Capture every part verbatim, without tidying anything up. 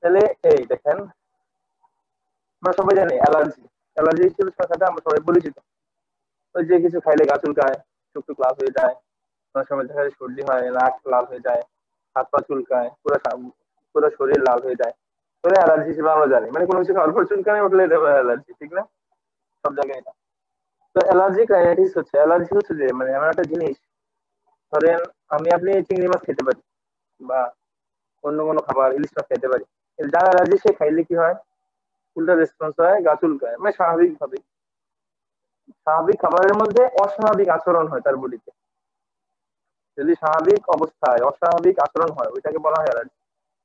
তাহলে এই দেখেন আমরা সবাই জানি অ্যালার্জি অ্যালার্জি হিসেবে সাথে আমরা সবাই পরিচিত। ওই যে কিছু খাইলে গা চুলকায়, চোখ লাল হয়ে যায়, অনেক সময় দেখা যায় সর্দি হয়, নাক লাল হয়ে যায়, হাত পা চুলকায়, পুরো সা- পুরো শরীর লাল হয়ে যায়। তাহলে অ্যালার্জি হিসেবে আমরা জানি, মানে কোনো কিছু খাওয়ার পর চুলকানি উঠলে এটা অ্যালার্জি, ঠিক না? সব জায়গায় এটা। তো অ্যালার্জিক রাইনাইটিস হচ্ছে অ্যালার্জি হচ্ছে যে মানে এমন একটা জিনিস, ধরেন আমি আপনি চিংড়ি মাছ খেতে পারি বা অন্য কোনো খাবার ইলিশ মাছ খেতে পারি, কিন্তু যার অ্যালার্জি সে খাইলে কি হয়, উল্টা রেসপন্স হয়, গা চুলকায়, মানে স্বাভাবিক ভাবে। স্বাভাবিক খাবারের মধ্যে অস্বাভাবিক আচরণ হয় তার বডিতে। যদি স্বাভাবিক অবস্থায় অস্বাভাবিক আচরণ হয় ওইটাকে বলা হয় অ্যালার্জি।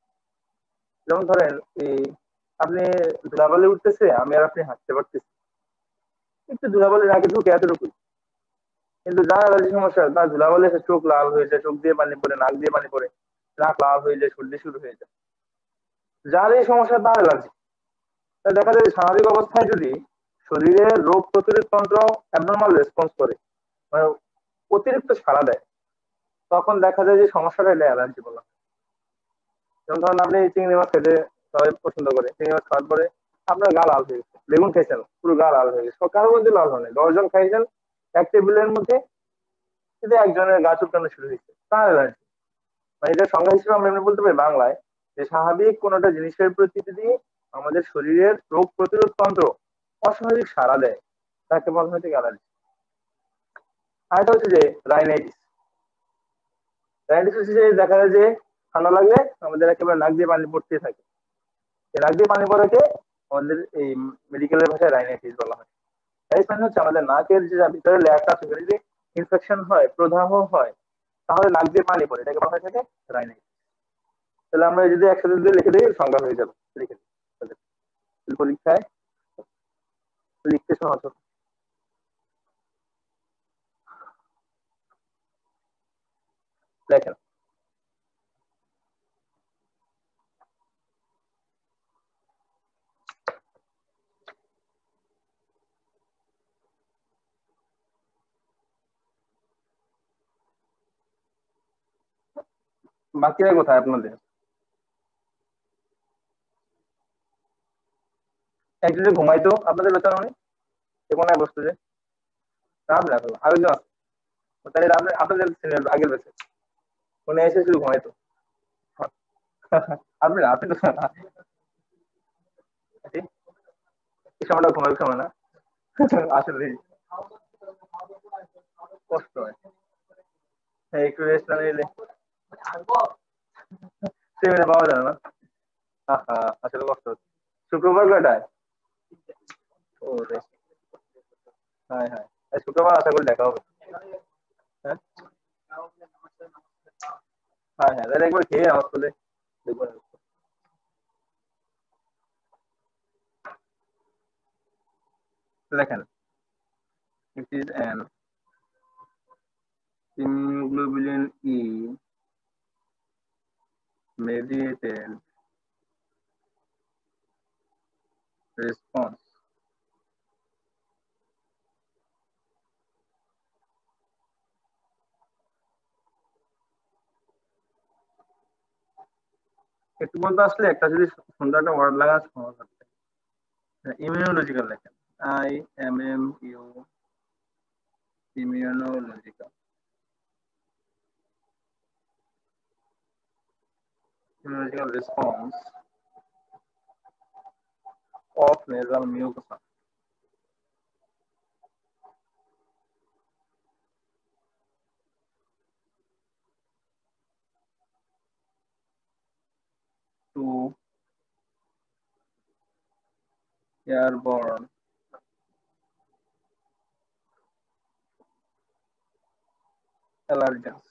যেমন ধরেন এই আপনি ধুলাবালি উঠতেছে, আমি আর আপনি হাঁটতে পারতেছি, একটু ধুলাবালির আগে ঢুকে এতটুকু, কিন্তু যার অ্যালার্জি সমস্যা তার ধুলাবালি এসে চোখ লাল হয়ে যায়, চোখ দিয়ে পানি পড়ে, নাক দিয়ে পানি পড়ে, নাক লাল হয়ে যায়, সর্দি শুরু হয়ে যায়। যার এই সমস্যা তার অ্যালার্জি। দেখা যায় যে স্বাভাবিক অবস্থায় যদি শরীরের রোগ প্রতিরোধ তন্ত্র অ্যাবনর্মাল রেসপন্স করে, মানে অতিরিক্ত সাড়া দেয়, তখন দেখা যায় যে সমস্যাটা এটা অ্যালার্জি বলা হয়। যেমন ধরুন আপনি চিংড়ি মাছ খেতে সবাই পছন্দ করে, চিংড়ি মাছ খাওয়ার পরে আপনার গা লাল হয়ে গেছে, বেগুন খাইছেন পুরো গা লাল হয়ে গেছে, কারোর মধ্যে লাল হয় দশজন খাইছেন এক টেবিলের মধ্যে, কিন্তু একজনের গা চুলকানো শুরু হয়েছে, তার অ্যালার্জি। মানে এটা সংজ্ঞা হিসেবে আমরা এমনি বলতে পারি বাংলায় যে স্বাভাবিক কোন একটা জিনিসের প্রতি যদি আমাদের শরীরের রোগ প্রতিরোধ তন্ত্র অস্বাভাবিক সাড়া দেয়, তাকে বলা হয় অ্যালার্জি। আর এটা হচ্ছে যে রাইনাইটিস। রাইনাইটিস হচ্ছে যে দেখা যায় যে ঠান্ডা লাগলে আমাদের একেবারে নাক দিয়ে পানি পড়তে থাকে, এই নাক দিয়ে পানি পড়াকে আমাদের এই মেডিকেলের ভাষায় রাইনাইটিস বলা হয়। রাইনাইটিস মানে হচ্ছে আমাদের নাকের যে ভিতরে লেয়ারটা আছে যদি ইনফেকশন হয়, প্রদাহ হয়, তাহলে নাক দিয়ে পানি পড়ে, এটাকে বলা হয় থাকে রাইনাইটিস। তাহলে আমরা যদি একসাথে যদি লিখে দিই সংজ্ঞা হয়ে যাবে, লিখে দিই পরীক্ষায় লিখতে সহজ হবে। দেখেন বাকিরা কোথায় আপনাদের? একজনে ঘুমাইতো আপনাদের বেতন অনেক, সে কোনায় বসতো যে, রাত রাখো আরেকজন আছে, তাহলে আপনার আপনাদের সিনিয়র আগের বেঁচে উনি এসে শুধু ঘুমাইতো। আপনি না, আপনি তো এই সময়টা ঘুমাবে সময় না। আসলে কষ্ট হয়, হ্যাঁ, একটু রেস্ট না নিলে সেমিনে পাওয়া যাবে না। আহা, আসলে কষ্ট হচ্ছে। শুক্রবার কয়টায়? ও রে, হ্যাঁ হ্যাঁ, এই শুক্রবার আশা করি দেখা হবে। হ্যাঁ হ্যাঁ হ্যাঁ, তাহলে একবার খেয়ে আমার স্কুলে দেখবো। দেখেন, it is an immunoglobulin E mediated response একটু বলতে আসলে একটা যদি সুন্দর একটা ওয়ার্ড লাগা সহজ হবে। ইমিউনোলজিক্যাল দেখেন, I M M U, immunological immunological response of nasal mucosa to airborne allergens.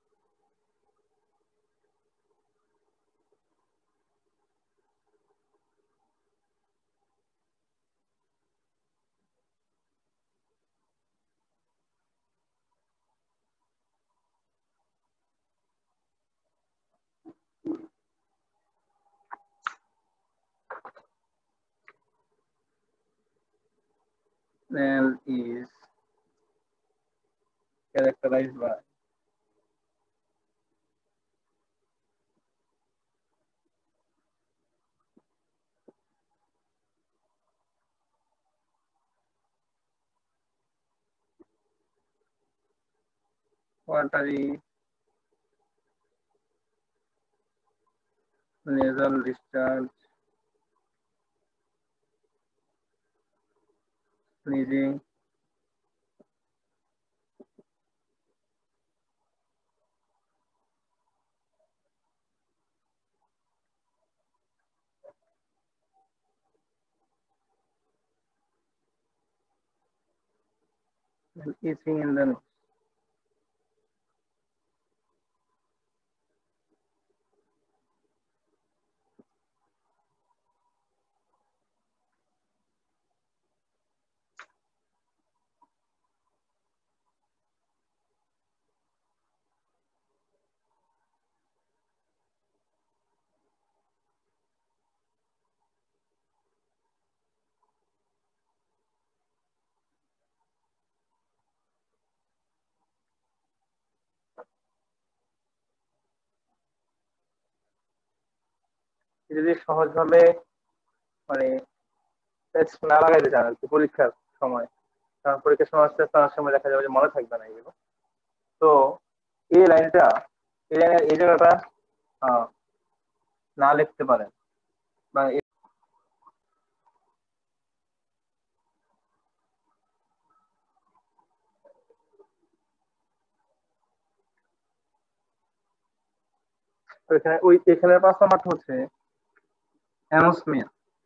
Smell is characterized by watery nasal discharge, sneezing, and itching in the nose. যদি সহজভাবে মানে টেস্ট না লাগাইতে চান আর কি পরীক্ষার সময়, কারণ পরীক্ষার সময় আস্তে আস্তে অনেক সময় দেখা যাবে যে মনে থাকবে না এগুলো। তো এই লাইনটা এই লাইনের এই জায়গাটা আহ, না লিখতে পারেন বা এ- তো এখানে ওই এখানে পাঁচ নাম্বারটা হচ্ছে অ্যানোসমিয়া।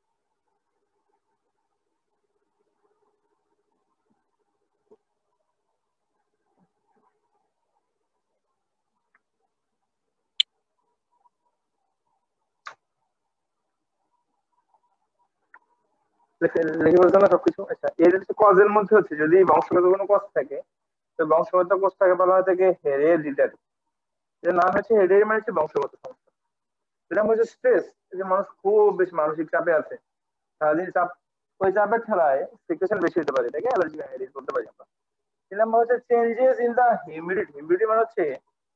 লিখে লিখে বলতে না সবকিছু। আচ্ছা, এর হচ্ছে কজের মধ্যে হচ্ছে যদি বংশগত কোনো কজ থাকে, তো বংশগত কোষ থাকে বলা হয় থেকে হেরেডিটারি। এর নাম হচ্ছে হেরেডিটারি, মানে হচ্ছে বংশগত সমস্যা। যেটা হচ্ছে স্ট্রেস, যে মানুষ খুব বেশি মানসিক চাপে আছে, সারাদিন চাপ, ওই চাপের ঠেলায় সিচুয়েশন বেশি হতে পারে, এটাকে অ্যালার্জি রাইনাইটিস বলতে পারি আমরা। তিন নম্বর হচ্ছে changes in the humidity. Humidity মানে হচ্ছে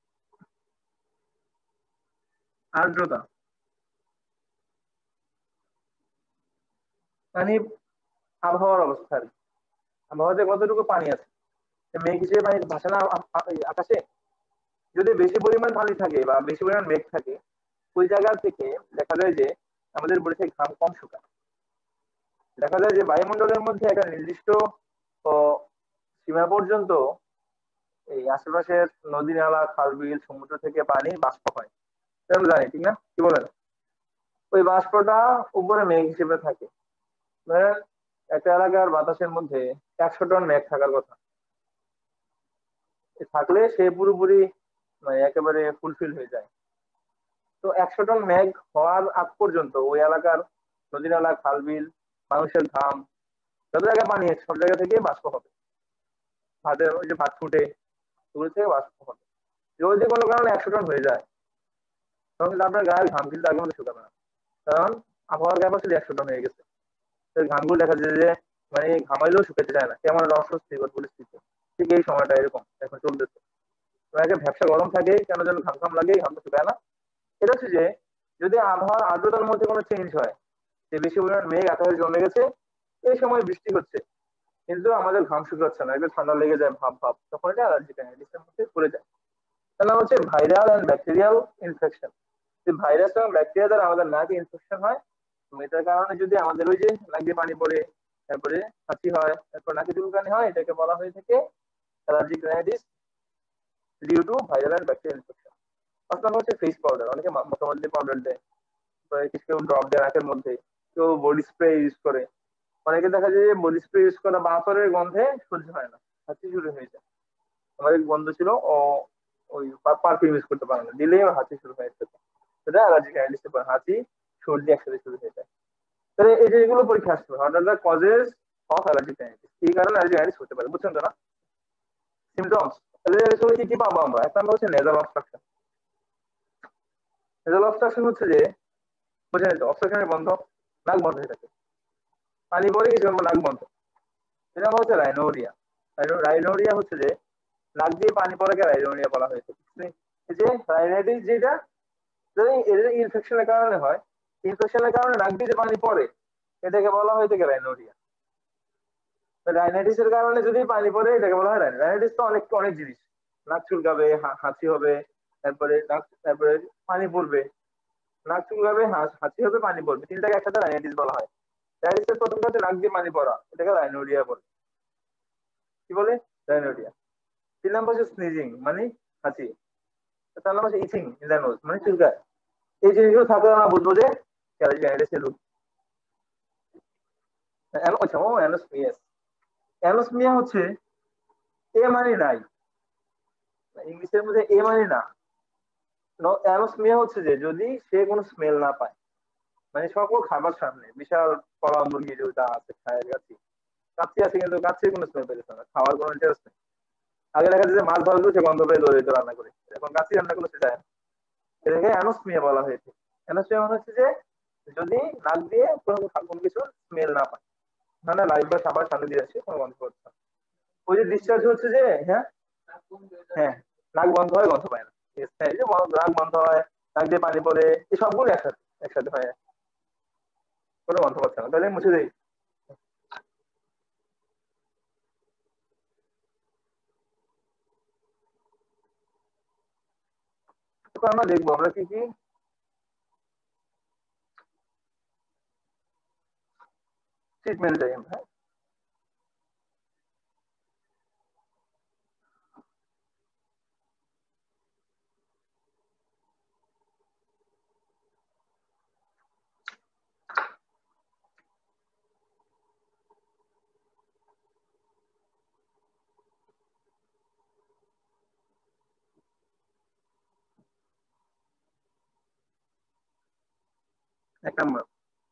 আর্দ্রতা, মানে আবহাওয়ার অবস্থা আর কি। আবহাওয়াতে কতটুকু পানি আছে, মেঘ হিসেবে পানি ভাসে না আ- আ- এই আকাশে। যদি বেশি পরিমাণ পানি থাকে বা বেশি পরিমাণ মেঘ থাকে, ওই জায়গা থেকে দেখা যায় যে আমাদের বডি থেকে ঘাম কম শুকায়। দেখা যায় যে বায়ুমণ্ডলের মধ্যে একটা নির্দিষ্ট ও, সীমা পর্যন্ত এই আশেপাশের নদী নালা খাল বিল সমুদ্র থেকে পানি বাষ্প হয়, এটা আমরা জানি ঠিক না, কি বলেন? ওই বাষ্পটা উপরে মেঘ হিসেবে থাকে। ধরেন একটা এলাকার বাতাসের মধ্যে একশো টন মেঘ থাকার কথা, এ থাকলে সে পুরোপুরি মানে একেবারে ফুলফিল হয়ে যায়। তো একশো টন মেঘ হওয়ার আগ পর্যন্ত ওই এলাকার নদী নালা খাল বিল, মানুষের ঘাম, যত জায়গায় পানি আছে সব জায়গা থেকে বাষ্প হবে। ভাতের ওই যে ভাত ফুটে, ওগুলো থেকে বাষ্প হবে। যদি কোনো কারণে একশো টন হয়ে যায়, তখন কিন্তু আপনার গায়ের ঘাম কিন্তু আগের মতো শুকাবে না, কারণ আবহাওয়ার ক্যাপাসিটি একশো টন হয়ে গেছে। তো ঘামগুলো দেখা যায় যে মানে ঘামাইলেও শুকাতে চায় না, কেমন একটা অস্বস্তিকর পরিস্থিতি। ঠিক এই সময়টা এরকম এখন চলতেছে। তো একটা ভ্যাবসা গরম থাকে, কেন যেন ঘাম ঘাম লাগে, ঘামটা শুকায় না। এটা হচ্ছে যে যদি আবহাওয়ার আর্দ্রতার মধ্যে কোনো চেঞ্জ হয়, যে বেশি পরিমাণ মেঘ আকাশে জমে গেছে, এই সময় বৃষ্টি হচ্ছে কিন্তু আমাদের ঘাম শুকাচ্ছে না, একটু ঠান্ডা লেগে যায় ভাব ভাব, তখন এটা অ্যালার্জি রাইনাইটিসের মধ্যে পড়ে যায়। তাহলে হচ্ছে ভাইরাল এন্ড ব্যাকটেরিয়াল ইনফেকশন। যে ভাইরাস এবং ব্যাকটেরিয়া দ্বারা আমাদের নাকে ইনফেকশন হয়, এবং এটার কারণে যদি আমাদের ওই যে নাক দিয়ে পানি পড়ে, তারপরে হাঁচি হয়, তারপর নাকে চুলকানি হয়, এটাকে বলা হয়ে থাকে allergic rhinitis due to viral and bacterial infection. পাঁচ নম্বর হচ্ছে ফেস পাউডার। অনেকে মোটামুটি পাউডার দেয়, তো কিছু কেউ ড্রপ দেয় নাকের মধ্যে, কেউ বডি স্প্রে ইউজ করে। অনেকে দেখা যায় যে বডি স্প্রে ইউজ করা বাঁশরের গন্ধে সহ্য হয় না, হাঁচি শুরু হয়ে যায়। আমাদের বন্ধ ছিল ও, ওই পারফিউম ইউজ করতে পারে না, দিলেই ওর হাঁচি শুরু হয়ে যেত। সেটা অ্যালার্জিক রাইনাইটিস, হাঁচি সর্দি একসাথে শুরু হয়ে যায়। তাহলে এই যে এগুলো পরীক্ষা আসবে, what are the causes of allergic rhinitis, কি কারণে অ্যালার্জিক রাইনাইটিস হতে পারে, বুঝছেন তো না? সিমটমস তাহলে কি কি পাবো আমরা? এক নম্বর হচ্ছে নেজাল অবস্ট্রাকশন। নেজাল অবস্ট্রাকশন হচ্ছে যে, বুঝেন তো, অবস্ট্রাকশনের বন্ধ, নাক বন্ধ হয়ে থাকে, পানি পরে কিছু নাক বন্ধ। এটা হচ্ছে রাইনোরিয়া। রাইনোরিয়া হচ্ছে যে নাক দিয়ে পানি পড়াকে রাইনোরিয়া বলা হয়েছে। এই যে রাইনাইটিস যেটা, যদি এটা ইনফেকশনের কারণে হয়, ইনফেকশনের কারণে নাক দিয়ে যে পানি পড়ে, এটাকে বলা হয়ে থাকে রাইনোরিয়া। রাইনাইটিসের কারণে যদি পানি পড়ে, এটাকে বলা হয় রাইনাইটিস। তো অনেক অনেক জিনিস, নাক চুলকাবে, হাঁচি হবে, তারপরে নাক তারপরে পানি পড়বে। নাক চুলকাবে, হাঁচি হবে, পানি পড়বে, তিনটাকে একসাথে রাইনাইটিস বলা হয়। রাইনাইটিসের প্রথমটা হচ্ছে নাক দিয়ে পানি পড়া, এটাকে রাইনোডিয়া বলে। কি বলে? রাইনোডিয়া। তিন নাম্বার হচ্ছে স্নিজিং মানে হাঁচি। চার নাম্বার হচ্ছে ইচিং ইন দ্য নোজ মানে চুলকায়। এই জিনিসগুলো থাকলে আমরা বুঝবো যে রাইনাইটিসের রোগ। আচ্ছা, ও অ্যানোসমিয়া। অ্যানোসমিয়া হচ্ছে এ মানে নাই, ইংলিশের মধ্যে এ মানে না। অ্যানোসমিয়া হচ্ছে যে যদি সে কোনো স্মেল না পায়, মানে সকল খাবার সামনে বিশাল কলা মুরগি যেটা আছে খায়ের কাছে কাচ্চি আছে, কিন্তু কাচ্চির কোনো স্মেল পেতেছে না, খাওয়ার কোনো ইন্টারেস্ট নেই। আগে দেখা যাচ্ছে মাছ ধরা সে গন্ধ পেয়ে দৌড়ে তো রান্না করে, এখন কাচ্চি রান্না করলে সেটা এটাকে অ্যানোসমিয়া বলা হয়েছে। অ্যানোসমিয়া মানে হচ্ছে যে যদি নাক দিয়ে কোনো কোনো কিছু স্মেল না পায়, মানে লাইট বা খাবার সামনে দিয়ে আসছে কোনো গন্ধ করছে না। ওই যে ডিসচার্জ হচ্ছে যে হ্যাঁ হ্যাঁ নাক বন্ধ হয়, গন্ধ পায় না। এই যে নাক বন্ধ হয়, নাক দিয়ে পানি পড়ে, এই সবগুলো একসাথে একসাথে হয়, কোনো গন্ধ পাচ্ছে না, তাহলে মুছে দেই। আমরা দেখবো আমরা কি কি ট্রিটমেন্ট চাই। হ্যাঁ, এক নম্বর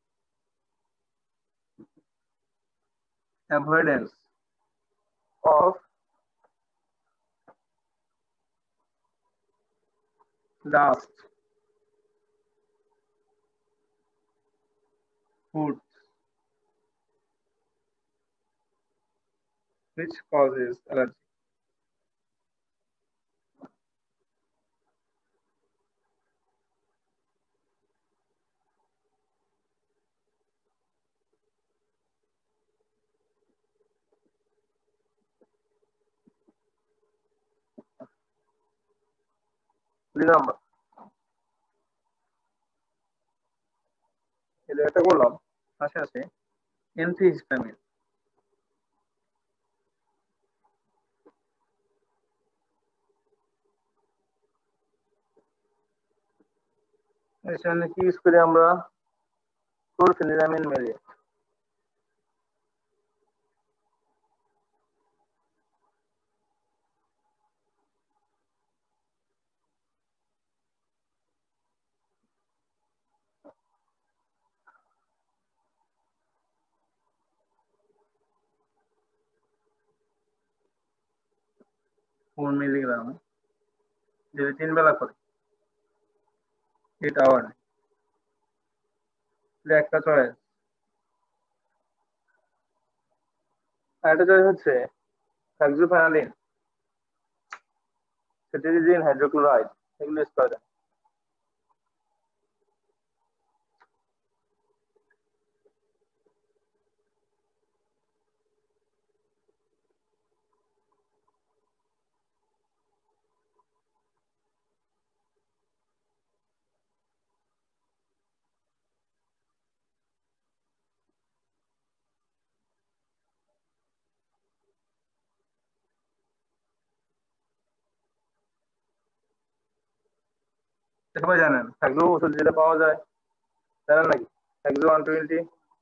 avoidance of dust, food which causes allergy. দুই নম্বর এটা একটা করলাম, পাশে আছে অ্যান্টিহিস্টামিন। এখানে কি ইউজ করি আমরা? ক্লোরফেনিরামিন মেলে। ফোর মিলিগ্রাম যদি তিন বেলা করে এইট আওয়ার, একটা চয়েস। আর একটা চয়েস হচ্ছে হেক্সোফেনালিন, সেট্রিজিন, হাইড্রোক্লোরাইড, এগুলো ইউজ করা যায়। সবাই জানেন হ্যাক্সো ওষুধ যেটা পাওয়া যায়, জানেন নাকি? হ্যাক্সো ওয়ান টোয়েন্টি।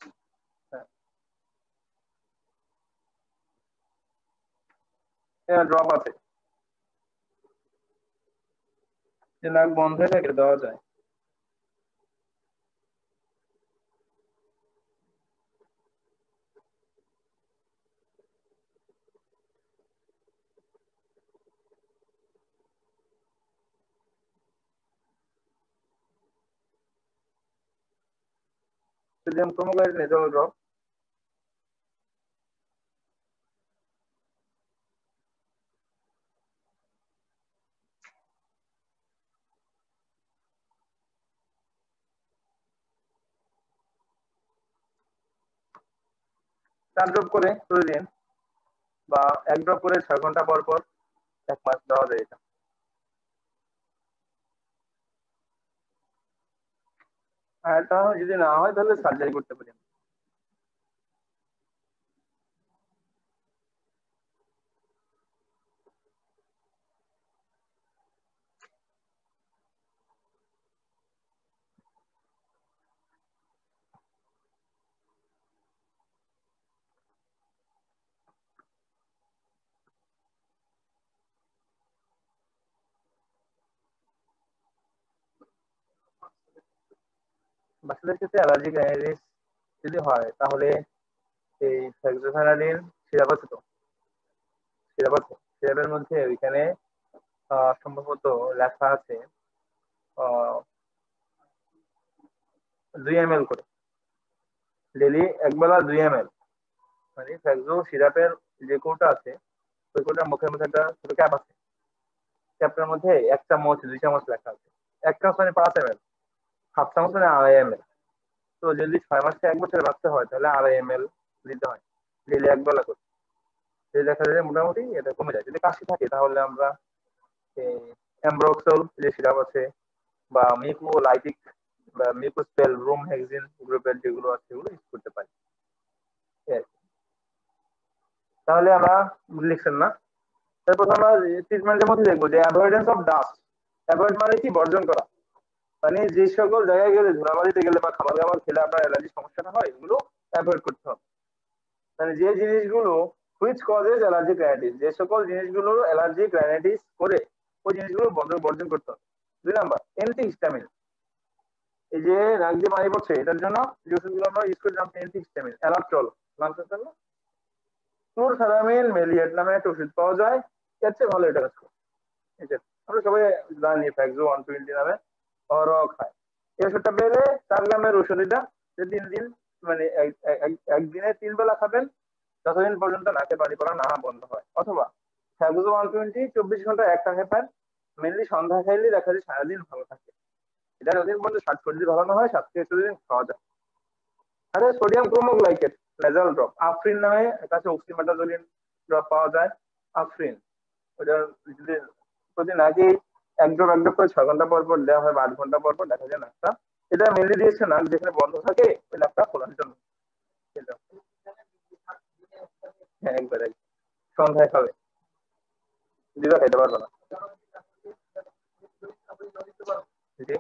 হ্যাঁ, ড্রপ আছে, যে নাক বন্ধ হয়ে থাকে দেওয়া যায়। Sodium cromoglycate nasal drop. চার ড্রপ করে প্রতিদিন, বা এক ড্রপ করে ছয় ঘন্টা পর পর, এক মাস দেওয়া যায় এটা। আর এটা যদি না হয় তাহলে সার্জারি করতে পারি। বাচ্চাদের ক্ষেত্রে অ্যালার্জিক রাইনাইটিস যদি হয় তাহলে এই ফেক্সোফেনাডিন সিরাপ আছে তো, সিরাপ আছে, সিরাপের মধ্যে ওইখানে আহ, সম্ভবত লেখা আছে আহ, দুই এম এল করে ডেলি, একবেলা দুই এম এল, মানে ফেক্সো সিরাপের যে কৌটা আছে ওই কৌটার মুখের মধ্যে একটা ছোট ক্যাপ আছে, ক্যাপটার মধ্যে এক চামচ দুই চামচ লেখা আছে। এক চামচ মানে পাঁচ এম এল, হাফ চামচ মানে আড়াই এম এল। তো যদি ছয় মাস থেকে এক বছরের বাচ্চা হয় তাহলে আড়াই এম এল দিতে হয় ডেলি একবেলা করে। যদি দেখা যায় মোটামুটি এটা কমে যায়। যদি কাশি থাকে তাহলে আমরা অ্যাম্ব্রক্সল যে সিরাপ আছে বা মিকোলাইটিক বা মিকোস্পেল রুম হেক্সিন গ্রুপের যেগুলো আছে সেগুলো ইউজ করতে পারি। এই আর কি। তাহলে আমরা লিখছেন না, তারপর আমরা ট্রিটমেন্টের মধ্যে দেখবো যে অ্যাভয়েডেন্স অফ ডাস্ট। অ্যাভয়েড মানে কি? বর্জন করা। মানে যে সকল জায়গায় গেলে, ধুলাবালিতে গেলে বা খাবার দাবার খেলে আপনার অ্যালার্জি সমস্যাটা হয় এগুলো অ্যাভয়েড করতে হবে। মানে যে জিনিসগুলো হুইচ কজেস অ্যালার্জিক রাইনাইটিস, যে সকল জিনিসগুলো অ্যালার্জিক রাইনাইটিস করে ওই জিনিসগুলো বর্জন বর্জন করতে হবে। দুই নাম্বার অ্যান্টিহিস্টামিন, এই যে নাক দিয়ে পানি পড়ছে এটার জন্য যে ওষুধগুলো আমরা ইউজ করি নাম অ্যান্টিহিস্টামিন, অ্যালাপ্ট্রল, নাম শুনছেন না? ক্লোরফেনামিন মেলিয়েট নামে একটা ওষুধ পাওয়া যায়, এর চেয়ে ভালো এটা কাজ করে। ঠিক আছে, আমরা সবাই জানি ফ্যাক্সো ওয়ান টোয়েন্টি নামে অরও খায়। এই ওষুধটা পেলে চার গ্রামের ওষুধ, এটা যে তিন দিন মানে এক- এক- একদিনে তিন বেলা খাবেন যতদিন পর্যন্ত নাকে পানি পড়া না বন্ধ হয়। অথবা ফ্যাক্সো ওয়ান টোয়েন্টি চব্বিশ ঘন্টা একটা খেপান, মেনলি সন্ধ্যা খাইলে দেখা যায় সারাদিন ভালো থাকে। এটা যতদিন পর্যন্ত শ্বাস সর্দি ভালো না হয় সাত থেকে চল্লিশ দিন খাওয়া যায়। আরে sodium cromoglycate nasal drop, Afrin নামে কাছে অক্সিমেটাজোলিন ড্রপ পাওয়া যায়। আফরিন ওটা যদি প্রতি নাকি এক ড্রপ এক ড্রপ করে ছয় ঘন্টা পর পর দেওয়া হয় বা আট ঘন্টা পর পর, দেখা যায় নাকটা, এটা মেনলি দিয়েছে নাক যেখানে বন্ধ থাকে ওই নাকটা খোলার জন্য। এটা হ্যাঁ একবার এক সন্ধ্যায় খাবে, দিবা খাইতে পারবে না। জি?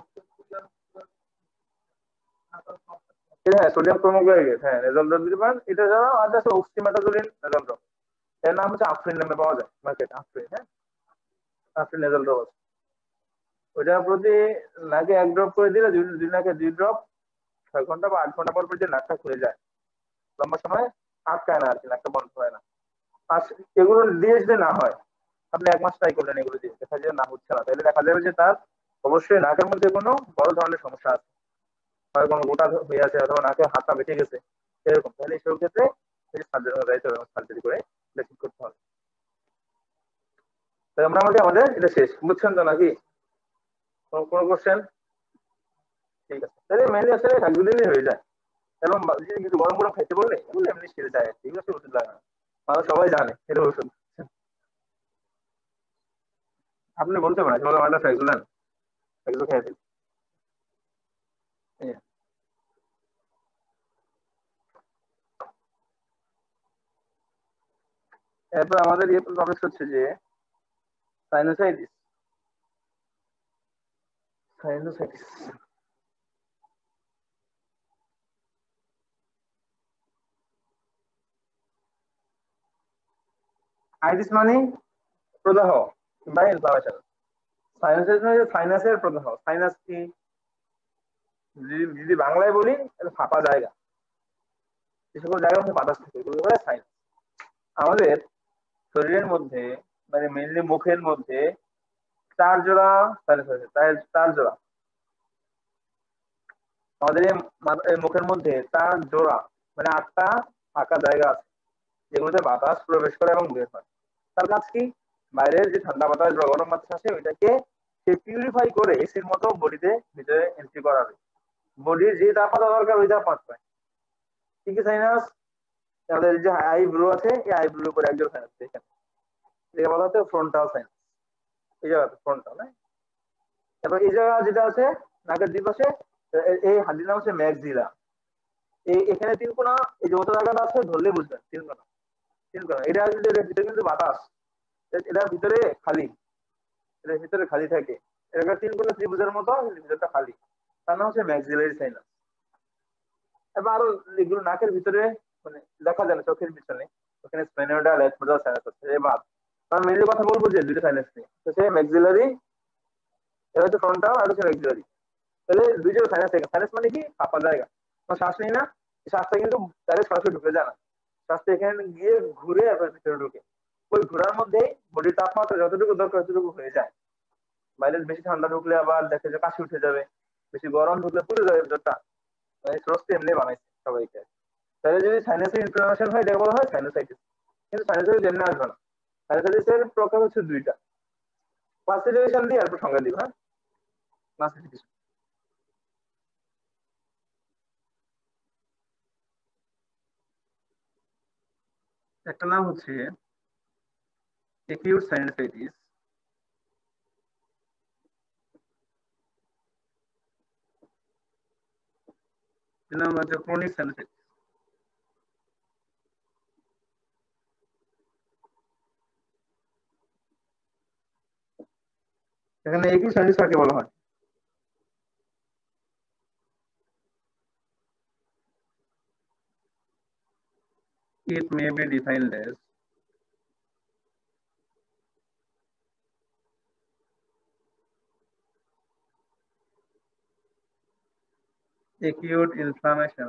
হ্যাঁ সোডিয়াম ক্রোমোগ্লাইকেট, হ্যাঁ নেজাল ড্রপ দিতে পারেন। এটা ছাড়াও আর আছে অক্সিমেটাজোলিন নেজাল ড্রপ, এর নাম হচ্ছে আফরিন নামে পাওয়া যায় মার্কেট, আফরিন। হ্যাঁ আফরিন নেজাল ড্রপ আছে। ওইটা প্রতি নাকে এক ড্রপ করে দিলে দুই দুই নাকে দুই ড্রপ ছয় ঘন্টা বা আট ঘন্টা পর পর যে নাকটা খুলে যায়, লম্বা সময় আটকায় না আর কি, নাকটা বন্ধ হয় না। আর এগুলো দিয়ে যদি না হয়, আপনি এক মাস ট্রাই করলেন এগুলো দিয়ে, দেখা যায় না হচ্ছে না, তাহলে দেখা যাবে যে তার অবশ্যই নাকের মধ্যে কোনো বড় ধরনের সমস্যা আছে, হয় কোনো গোটা হয়ে আছে অথবা নাকে হাতটা বেঁকে গেছে এরকম। তাহলে সেই ক্ষেত্রে সার্জারি করে এটা ঠিক করতে হবে। তাই মোটামুটি আমাদের এটা শেষ, বুঝছেন তো নাকি? কোনো কোশ্চেন? ঠিক আছে, তাহলে মেনলি আসলে এক দুদিনই হয়ে যায়। এবং যদি কিছু গরম গরম খাইতে বললে এগুলো এমনি সেরে যায়, ঠিক আছে, ওষুধ লাগে না, মানুষ সবাই জানে এটা ওষুধ। আপনি বলতে পারেন তোমাকে আমার ফ্যাক্স দেন, ফ্যাক্স খেয়ে দিন। এরপর আমাদের ইয়ে টপিক হচ্ছে যে সাইনোসাইটিস। সাইনোসাইটিস আইটিস মানে প্রদাহ বা ইনফ্লামেশন। সাইনোসাইটিস মানে সাইনাসের প্রদাহ। সাইনাস কি যদি যদি বাংলায় বলি তাহলে ফাঁপা জায়গা, যে সকল জায়গার মধ্যে বাতাস থাকে এগুলো বলে সাইনাস। আমাদের শরীরের মধ্যে মানে মেনলি মুখের মধ্যে চার জোড়া সাইনাস আছে, তাই চার জোড়া। আমাদের এই মা- এই মুখের মধ্যে চার জোড়া মানে আটটা ফাঁকা জায়গা আছে যেগুলোতে বাতাস প্রবেশ করে এবং বের হয়। তার কাজ কি? বাইরের যে ঠান্ডা বাতাস বা গরম বাতাস আছে ওইটাকে সে পিউরিফাই করে এসির মতো বডিতে ভিতরে এন্ট্রি করাবে। বডির যে তাপমাত্রা দরকার ওই তাপমাত্রা। কি কি সাইনাস? আমাদের যে আইব্রো আছে এই আইব্রোর উপরে একজন সাইনাস, এখানে এটাকে বলা হচ্ছে ফ্রন্টাল সাইনাস। এই জায়গাটা ফ্রন্টটা না। তারপর এই জায়গা যেটা আছে নাকের দুই পাশে, এই হাড্ডির নাম হচ্ছে ম্যাক্সিলা। এই এখানে তিন কোনা, এই যে জায়গাটা আছে ধরলে বুঝবেন তিন কোনা। তিন কোনা এটা ভিতরে কিন্তু বাতাস, এটার ভিতরে খালি, এটার ভিতরে খালি থাকে। এটা তিন কোনা ত্রিভুজের মতো, ভিতরটা খালি, তার নাম হচ্ছে ম্যাক্সিলারি সাইনাস। এবার আরো এগুলো নাকের ভিতরে মানে দেখা যায় না, চোখের পিছনে ওখানে স্পেনোইডাল এডভোডাল সাইনাস আছে। এবার আমি মেইনলি কথা বলবো যে দুটো সাইনাস নিয়ে, তো সে ম্যাক্সিলারি, এটা হচ্ছে ফ্রন্টাল আর হচ্ছে ম্যাক্সিলারি। তাহলে দুইটা সাইনাস থাকে। সাইনাস মানে কি? ফাঁপা জায়গা, আমরা শ্বাস নিই না, শ্বাসটা কিন্তু ডাইরেক্ট সরাসরি ঢুকে যায় না, শ্বাসটা এখানে গিয়ে ঘুরে আবার ভিতরে ঢুকে। ওই ঘোরার মধ্যেই বডির তাপমাত্রা যতটুকু দরকার ততটুকু হয়ে যায়। বাইরে বেশি ঠান্ডা ঢুকলে আবার দেখে যে কাশি উঠে যাবে, বেশি গরম ঢুকলে পুড়ে যাবে ভিতরটা। স্রোত এমনি বানাইছে সবাইকে। তাহলে যদি সাইনাসের ইনফ্লামেশন হয় এটা বলা হয় সাইনোসাইটিস। কিন্তু সাইনাসাইটিস এমনি আসবে না। সাইনোসাইটিসের প্রকার হচ্ছে দুইটা। ক্লাসিফিকেশন দিয়ে এরপর সংজ্ঞা দিব। হ্যাঁ, ক্লাসিফিকেশন একটা নাম হচ্ছে acute sinusitis, এর নাম হচ্ছে chronic sinusitis। এখানে acute sinusitis কাকে বলা হয়? It may be defined as acute inflammation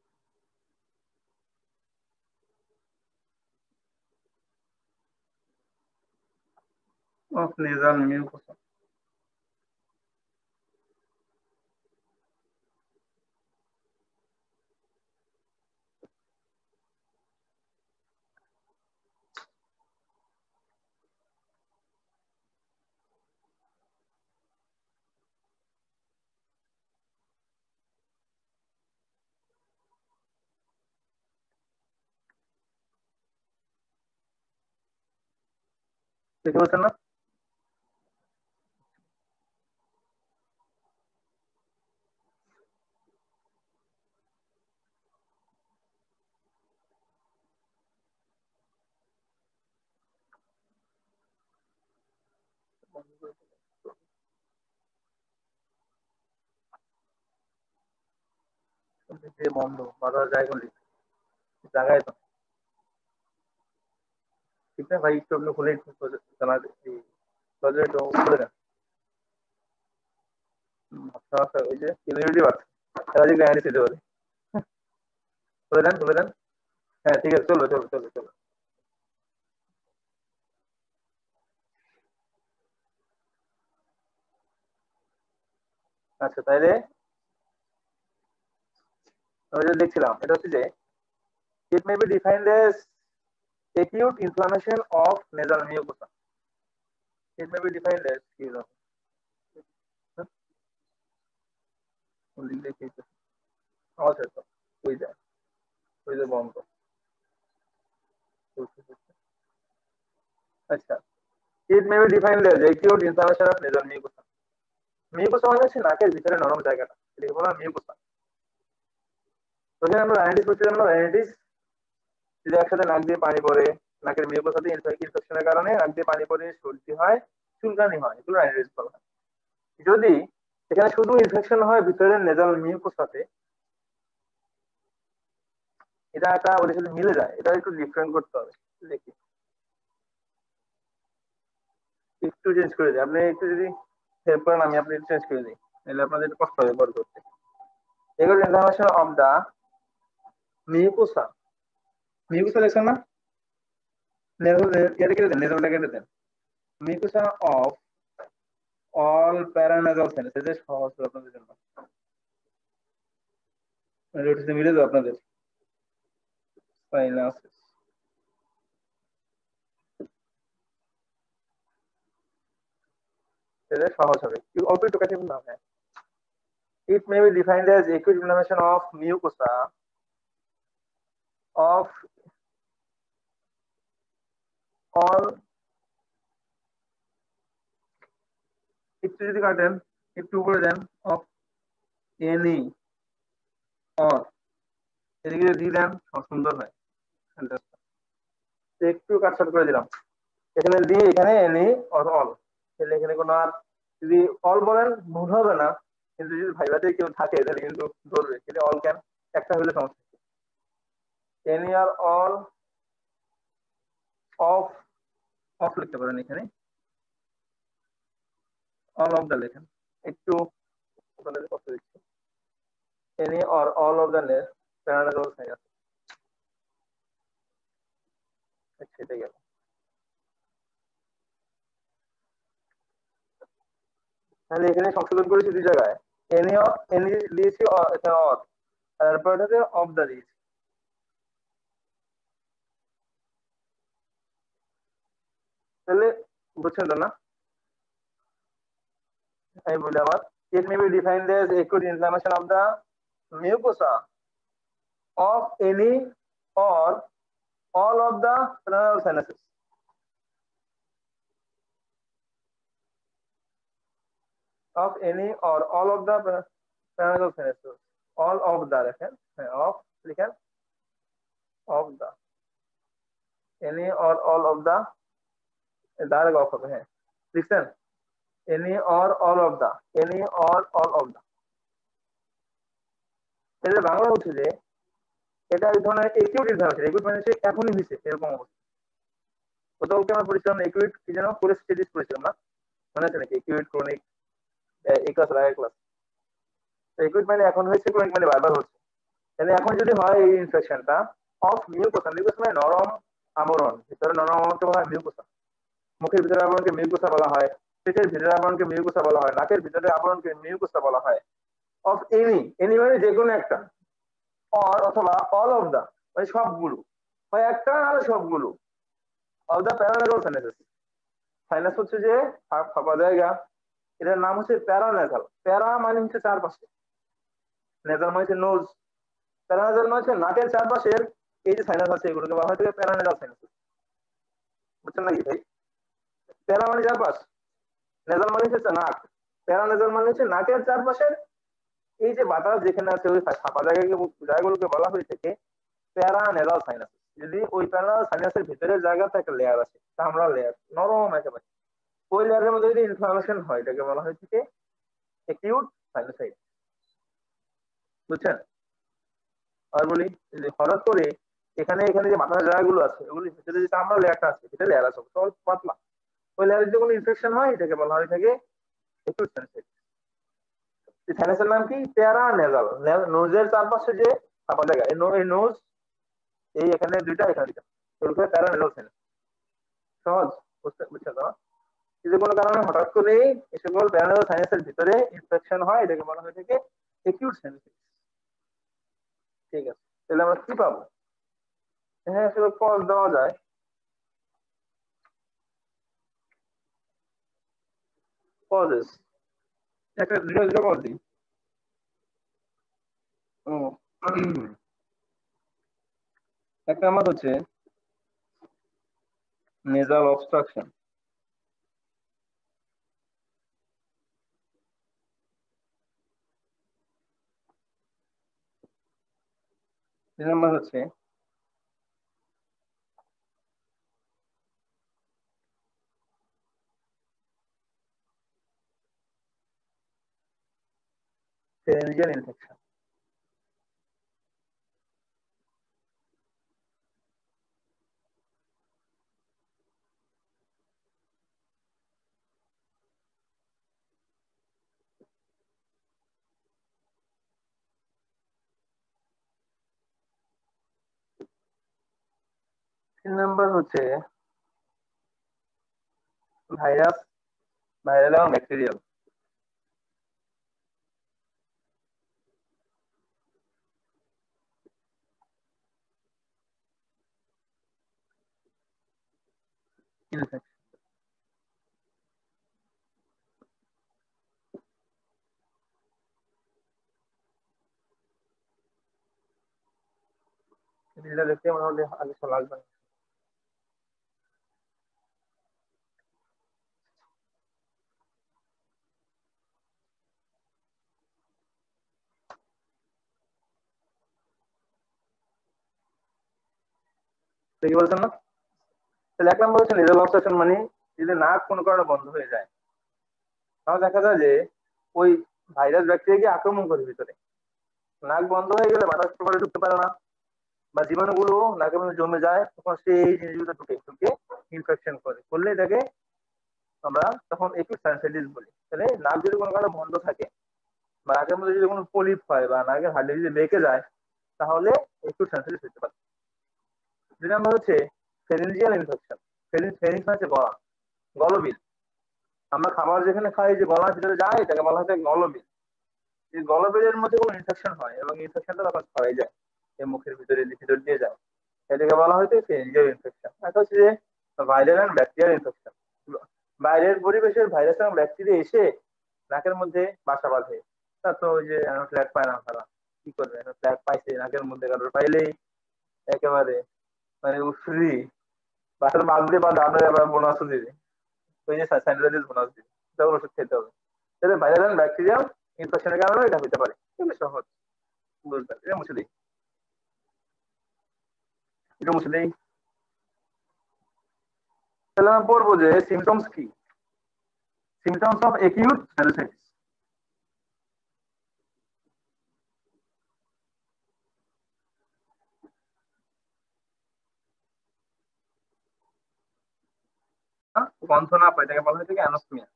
of nasal mucosa. দেখতে পাচ্ছেন না? বন্ধ বাধা যায় কোন জায়গায় তো ঠিক না ভাই, একটু আপনি খুলে জানা খুলে দেন। আচ্ছা আচ্ছা, ওই যে ইমিউনিটি বাড়ছে, খেলা দিকে অ্যান্টি দিতে পারে। খুলে দেন, খুলে দেন। হ্যাঁ ঠিক আছে, চলো চলো চলো চলো। আচ্ছা তাইলে আমি যেটা দেখছিলাম এটা হচ্ছে যে it may be defined as acute inflammation of nasal mucosa. It may be defined as you know আচ্ছা তো ওই যায়, ওই যে বন্ধ। আচ্ছা, it may be defined as acute inflammation of nasal mucosa. Mucosa মানে হচ্ছে নাকের ভিতরে নরম জায়গাটা, এটাকে বলা হয় মিউকোসা। তো আমরা রাইনাইটিস করছিলাম না, রাইনাইটিস যদি একসাথে নাক দিয়ে পানি পড়ে, নাকের মিউকোসাতে ইনফেকশনের কারণে নাক দিয়ে পানি পড়ে সর্দি হয়, চুলকানি হয়, এগুলো রাইনাইটিস বলা হয়। যদি এখানে শুধু ইনফেকশন হয় ভিতরের নেজাল মিউকোসাতে, এটা একটা ওদের সাথে মিলে যায়, এটা একটু ডিফারেন্ট করতে হবে। দেখি একটু চেঞ্জ করে দিই, আপনি একটু যদি হেল্প করেন আমি আপনি চেঞ্জ করে দিই, তাহলে আপনাদের একটু কষ্ট হবে বড় করতে। এগুলো information of the mucosa, mucosa দেখছেন না, নেজাল এটা কেটে দেন, নেজালটা কেটে দেন। Mucosa of all paranasal sinus, এটা সহজ আপনাদের জন্য, ওটা মিলে যাবে আপনাদের সাইনাস। এটা সহজ হবে, অল্প একটু কাছে না। হ্যাঁ, it may be defined as acute inflammation of mucosa of all একটু যদি কাটেন, একটু উপরে দেন, অফ এনি অর, এদিকে যদি দিয়ে দেন সব সুন্দর হয়। একটু কাটছাট করে দিলাম, এখানে দিয়ে এখানে এনি অর অল, তাহলে এখানে কোনো আর যদি অল বলেন ভুল হবে না, কিন্তু যদি ভাইভাতে কেউ থাকে তাহলে কিন্তু ধরবে, কিন্তু অল ক্যান একটা হলে সমস্যা। Any or all of, of লিখতে পারেন এখানে, অল অফ দা লেখেন, একটু আপনাদের কষ্ট দিচ্ছি। Any or all of the নেস প্যারালেল সাইন আছে, সেটাই গেল। তাহলে এখানে সংশোধন করেছি দুই জায়গায়, এনি অফ এনি দিয়েছি এখানে অর, তারপর হচ্ছে অফ দা দিয়েছি। তাহলে বুঝছেন তো না? আমি বলি আবার, it may be defined as acute inflammation of the mucosa of any or all of the renal sinuses. Of any or all of the renal sinuses. All of the লেখেন, হ্যাঁ of লিখেন, of the any or all of the, দাঁড়ে of হবে, হ্যাঁ লিখছেন, any or all of the, any or all of the। এর বাংলা হচ্ছে যে এটা এই ধরনের একিউট ইনফ্লামেশন, একিউট মানে হচ্ছে এখনই হয়েছে এরকম অবস্থা। কোথাও কি আমরা পড়েছিলাম একিউট কি যেন কোলেস্টেটিস পড়েছিলাম না, মনে আছে নাকি? একিউট, ক্রনিক, এই ক্লাস আর ক্লাস। একিউট মানে এখন হয়েছে, ক্রনিক মানে বারবার হচ্ছে। তাহলে এখন যদি হয় এই ইনফেকশনটা অফ মিউকোসা, মিউকোসা মানে নরম আবরণ, ভিতরে নরম আবরণকে বলা হয় মিউকোসা, মুখের ভিতরে আবরণকে মিউকোসা বলা হয়, পেটের ভিতরে আবরণকে মিউকোসা বলা হয়, নাকের ভিতরে আবরণকে মিউকোসা বলা হয়। অফ এনি, এনি মানে যে কোনো একটা, অর অথবা অল অফ দা মানে সবগুলো, হয় একটা আর সবগুলো, of the paranasal sinuses. Sinus হচ্ছে যে ফাঁপা জায়গা, এটার নাম হচ্ছে প্যারানেজাল। প্যারা মানে হচ্ছে চারপাশে, নেজাল মানে হচ্ছে নোজ, প্যারানেজাল মানে হচ্ছে নাকের চারপাশের এই যে সাইনাস আছে এগুলোকে বলা হয় প্যারানেজাল সাইনাস। বুঝছেন নাকি ভাই? প্যারা মানে চারপাশ, নেজাল মানে হচ্ছে নাক, প্যারানেজাল মানে হচ্ছে নাকের চারপাশের এই যে বাতাস যেখানে আছে ওই ফাঁপা জায়গাকে, জায়গাগুলোকে বলা হয়ে থাকে প্যারানেজাল সাইনাস। যদি ওই প্যারানেজাল সাইনাসের ভিতরের জায়গাতে একটা লেয়ার আছে, চামড়া লেয়ার, নরম একেবারে, ওই লেয়ারের মধ্যে যদি ইনফ্লামেশন হয় এটাকে বলা হয়ে থাকে অ্যাকিউট সাইনাসাইটিস। বুঝছেন? আর বলি, হঠাৎ করে এখানে এখানে যে মাথার জায়গাগুলো আছে ওগুলি ভিতরে যে চামড়া লেয়ারটা আছে এটা লেয়ার আছে সব পাতলা, ওই লেয়ারে যদি কোনো ইনফেকশন হয় এটাকে বলা হয়ে থাকে অ্যাকিউট সাইনাসাইটিস। সাইনাসের নাম কি? প্যারানেজাল, নোজের চারপাশে যে ফাঁপা জায়গা, এই নোজ এই এখানে দুইটা এখানে দুইটা, ওগুলো প্যারানেজাল সাইনাস। সহজ বুঝতে বুঝছো তো? যদি কোনো কারণে হঠাৎ করে এই সকল প্যারানেজাল সাইনাসের ভিতরে ইনফেকশন হয় এটাকে বলা হয়ে থাকে অ্যাকিউট সাইনাসাইটিস। ঠিক আছে, তাহলে আমরা কি পাবো? হ্যাঁ আসলে কজ দেওয়া যায়, কজেস একটা দুটো দুটো কজ দিই। ও একটা আমার হচ্ছে নেজাল অবস্ট্রাকশন, দুই নাম্বার হচ্ছে ফেরেঞ্জিয়াল ইনফেকশন। তিন নাম্বার হচ্ছে ভাইরাস, ভাইরাল এবং ব্যাকটেরিয়াল। ইনফেকশন এটা দেখতে মোটামুটি আগে লাগবে। ঠিকই বলছেন না? তাহলে এক নম্বর হচ্ছে নেজাল অবস্ট্রাকশন, মানে যদি নাক কোনো কারণে বন্ধ হয়ে যায় তাহলে দেখা যায় যে ওই ভাইরাস ব্যাকটেরিয়া গিয়ে আক্রমণ করে ভিতরে। নাক বন্ধ হয়ে গেলে বাতাস প্রবাহে ঢুকতে পারে না, বা জীবাণুগুলো নাকের মধ্যে জমে যায়, তখন সে এই জিনিসগুলো ঢুকে ঢুকে ইনফেকশন করে, করলে এটাকে আমরা তখন একুট সাইনাসাইটিস বলি। তাহলে নাক যদি কোনো কারণে বন্ধ থাকে বা নাকের মধ্যে যদি কোনো পলিপ হয় বা নাকের হাড্ডি যদি বেঁকে যায় তাহলে একুট সাইনাসাইটিস হতে পারে। দুই নম্বর হচ্ছে ফেরেনজিয়াল ইনফেকশন। ফেরিংস হচ্ছে গলা, গলবিল। আমরা খাবার যেখানে খাই যে গলার ভিতরে যায় এটাকে বলা হচ্ছে গলবিল। এই গলবিলের মধ্যে কোনো ইনফেকশন হয় এবং ইনফেকশনটা তখন ছড়াই যায় এই মুখের ভিতরে ভিতর দিয়ে যায়, এটাকে বলা হচ্ছে ফেরেনজিয়াল ইনফেকশন। এটা হচ্ছে যে ভাইরাল এন্ড ব্যাকটেরিয়াল ইনফেকশন। বাইরের পরিবেশের ভাইরাস এবং ব্যাকটেরিয়া এসে নাকের মধ্যে বাসা বাঁধে। তা তো ওই যে ফ্ল্যাট পায় না, তারা কি করবে? ফ্ল্যাট পাইছে নাকের মধ্যে, কারোর পাইলেই একেবারে মানে উফরি বাসার মাছ দিয়ে বা দাঁড়ে আবার বোনাস দিবে, ওই যে স্যানিটাইজার বোনাস দিবে, তখন ওষুধ খেতে হবে। তাহলে ভাইরাল এন্ড ব্যাকটেরিয়াল ইনফেকশনের কারণে এটা হতে পারে। এগুলো সহজ বুঝতে, এটা মুছে দিই, এটা মুছে দিই। তাহলে আমি পড়বো যে সিমটমস কি, সিমটমস অফ একিউট সাইনাসাইটিস। গন্ধ না পায় এটাকে বলা হয় থেকে অ্যানোসমিয়া।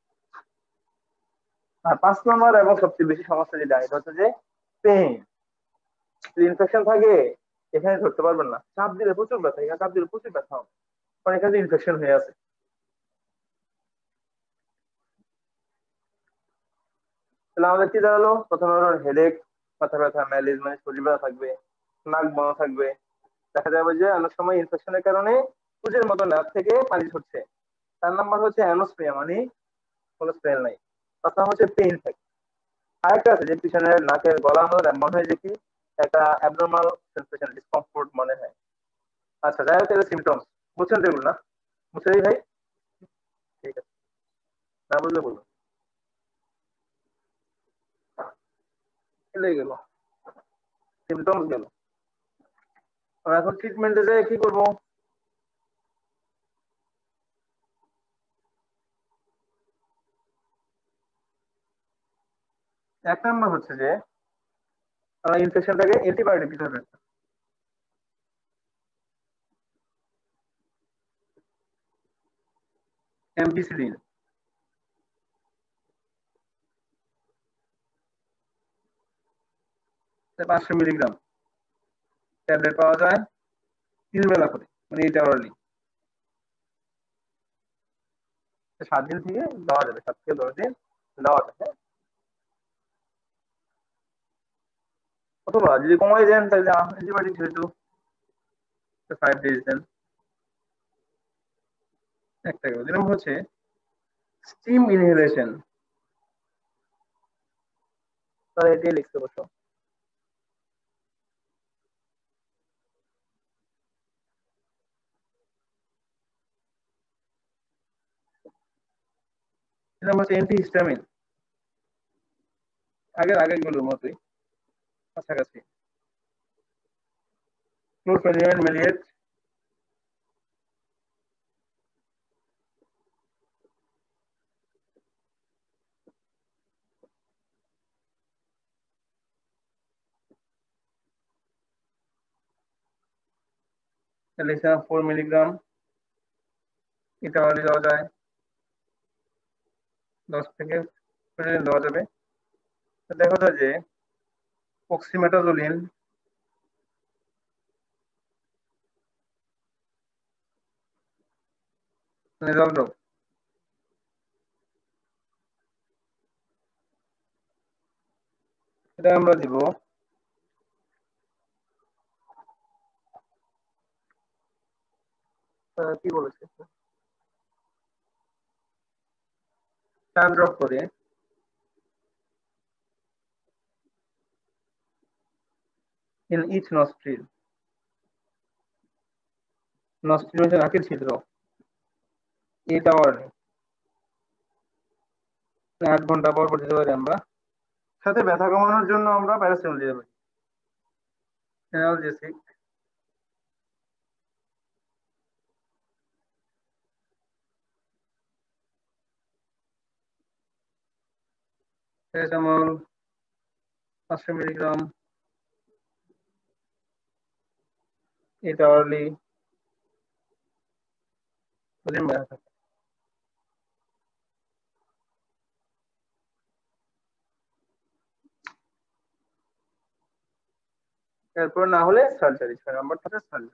আর পাঁচ নম্বর এবং সবচেয়ে বেশি সমস্যা যেটা, এটা হচ্ছে যে পেইন। ইনফেকশন থাকে এখানে ধরতে পারবেন না, চাপ দিলে প্রচুর ব্যথা, এখানে চাপ দিলে প্রচুর ব্যথা হবে, কারণ এখানে ইনফেকশন হয়ে আছে। তাহলে আমাদের কি দাঁড়ালো? প্রথমে হলো হেডেক, মাথা ব্যথা, ম্যালেজ মানে শরীর ব্যথা থাকবে, নাক বন্ধ থাকবে, দেখা যাবে যে অনেক সময় ইনফেকশনের কারণে পুজের মতো নাক থেকে পানি ছুটছে। চার নাম্বার হচ্ছে অ্যানোস্পিয়া, মানে কোনো স্মেল নাই। পাঁচ নাম্বার হচ্ছে পেইন থাকে। আরেকটা আছে যে পিছনের নাকের গলার মধ্যে মনে হয় যে কি একটা অ্যাবনর্মাল সেন্সেশন, ডিসকমফোর্ট মনে হয়। আচ্ছা, যাই হোক, এটা সিমটমস বুঝছেন তো এগুলো না? বুঝতে দিই ভাই? ঠিক আছে, না বুঝলে বলুন। এটাই গেল, সিমটমস গেল। আর এখন ট্রিটমেন্টে যাই কি করবো? এক নাম্বার হচ্ছে যে আমরা ইনফেকশনটাকে অ্যান্টিবায়োটিক দিতে হবে, এমপিসিলিন। পাঁচশো মিলিগ্রাম ট্যাবলেট পাওয়া যায়, তিন বেলা করে, মানে এইট আওয়ারলি। সাত দিন থেকে দেওয়া যাবে, সাত থেকে দশ দিন দেওয়া যাবে। অথবা যদি কমাই দেন তাহলে অ্যান্টিবায়োটিক যেহেতু ফাইভ ডেজ দেন। একটা গেল। দুই নম্বর হচ্ছে স্টিম ইনহেলেশন, তাহলে এটি লিখতে বসো। তিন নম্বর হচ্ছে অ্যান্টিহিস্টামিন, আগের আগেরগুলোর মতোই কাছাকাছি। Chlorpheniramine maleate, calcium four milligram, এটা অলি দেওয়া যায়, দশ থেকে প্রতিদিন দেওয়া যাবে। দেখা যায় যে অক্সিমেটাজোলিন, নেজাল ড্রপ, এটা আমরা দিব কি বলেছে চার ড্রপ করে in each nostril। nostril হচ্ছে নাকের ছিদ্র, এইট আওয়ার, আট ঘন্টা পর পর দিতে পারি আমরা। সাথে ব্যথা কমানোর জন্য আমরা প্যারাসিটামল দিতে পারি, অ্যানালজেসিক। প্যারাসিটামল পাঁচশো মিলিগ্রাম, এটা আর্লি এরপর না হলে সার্জারি, ছয় নম্বরটা সার্জারি।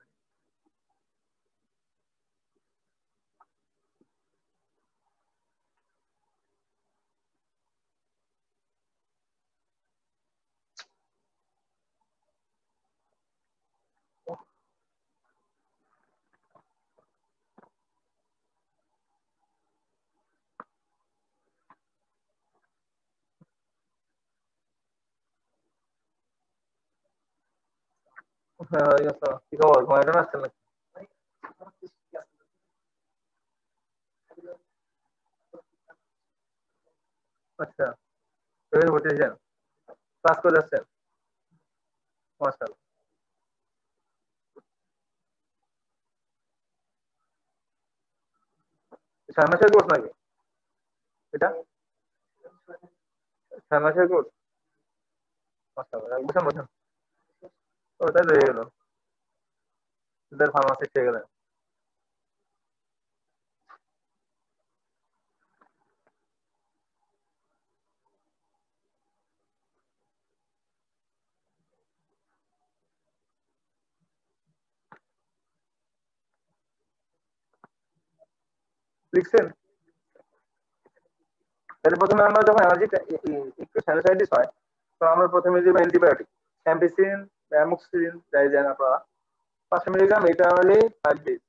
হ্যাঁ হয়ে গেছে। কি খবর, ঘুমাইতে পারছেন নাকি? আচ্ছা, শরীর ভর্তি যান, ক্লাস করে যাচ্ছেন, মাশাআল্লাহ। ছয় মাসের কোর্স নাকি এটা? ছয় মাসের কোর্স, মাশাআল্লাহ। এক বছর বছর ওটাই রয়ে গেল, এদের ফার্মাসিস্ট হয়ে গেলেন। লিখছেন? তাহলে প্রথমে আমরা যখন অ্যালার্জি একটু সাইনোসাইটিস হয়, তো আমরা প্রথমে দিব অ্যান্টিবায়োটিক, অ্যাম্পিসিলিন, অ্যামোক্সিলিন, যাই দেন আপনারা, পাঁচশো মিলিগ্রাম। এটা হলে ফাইভ ডেজ,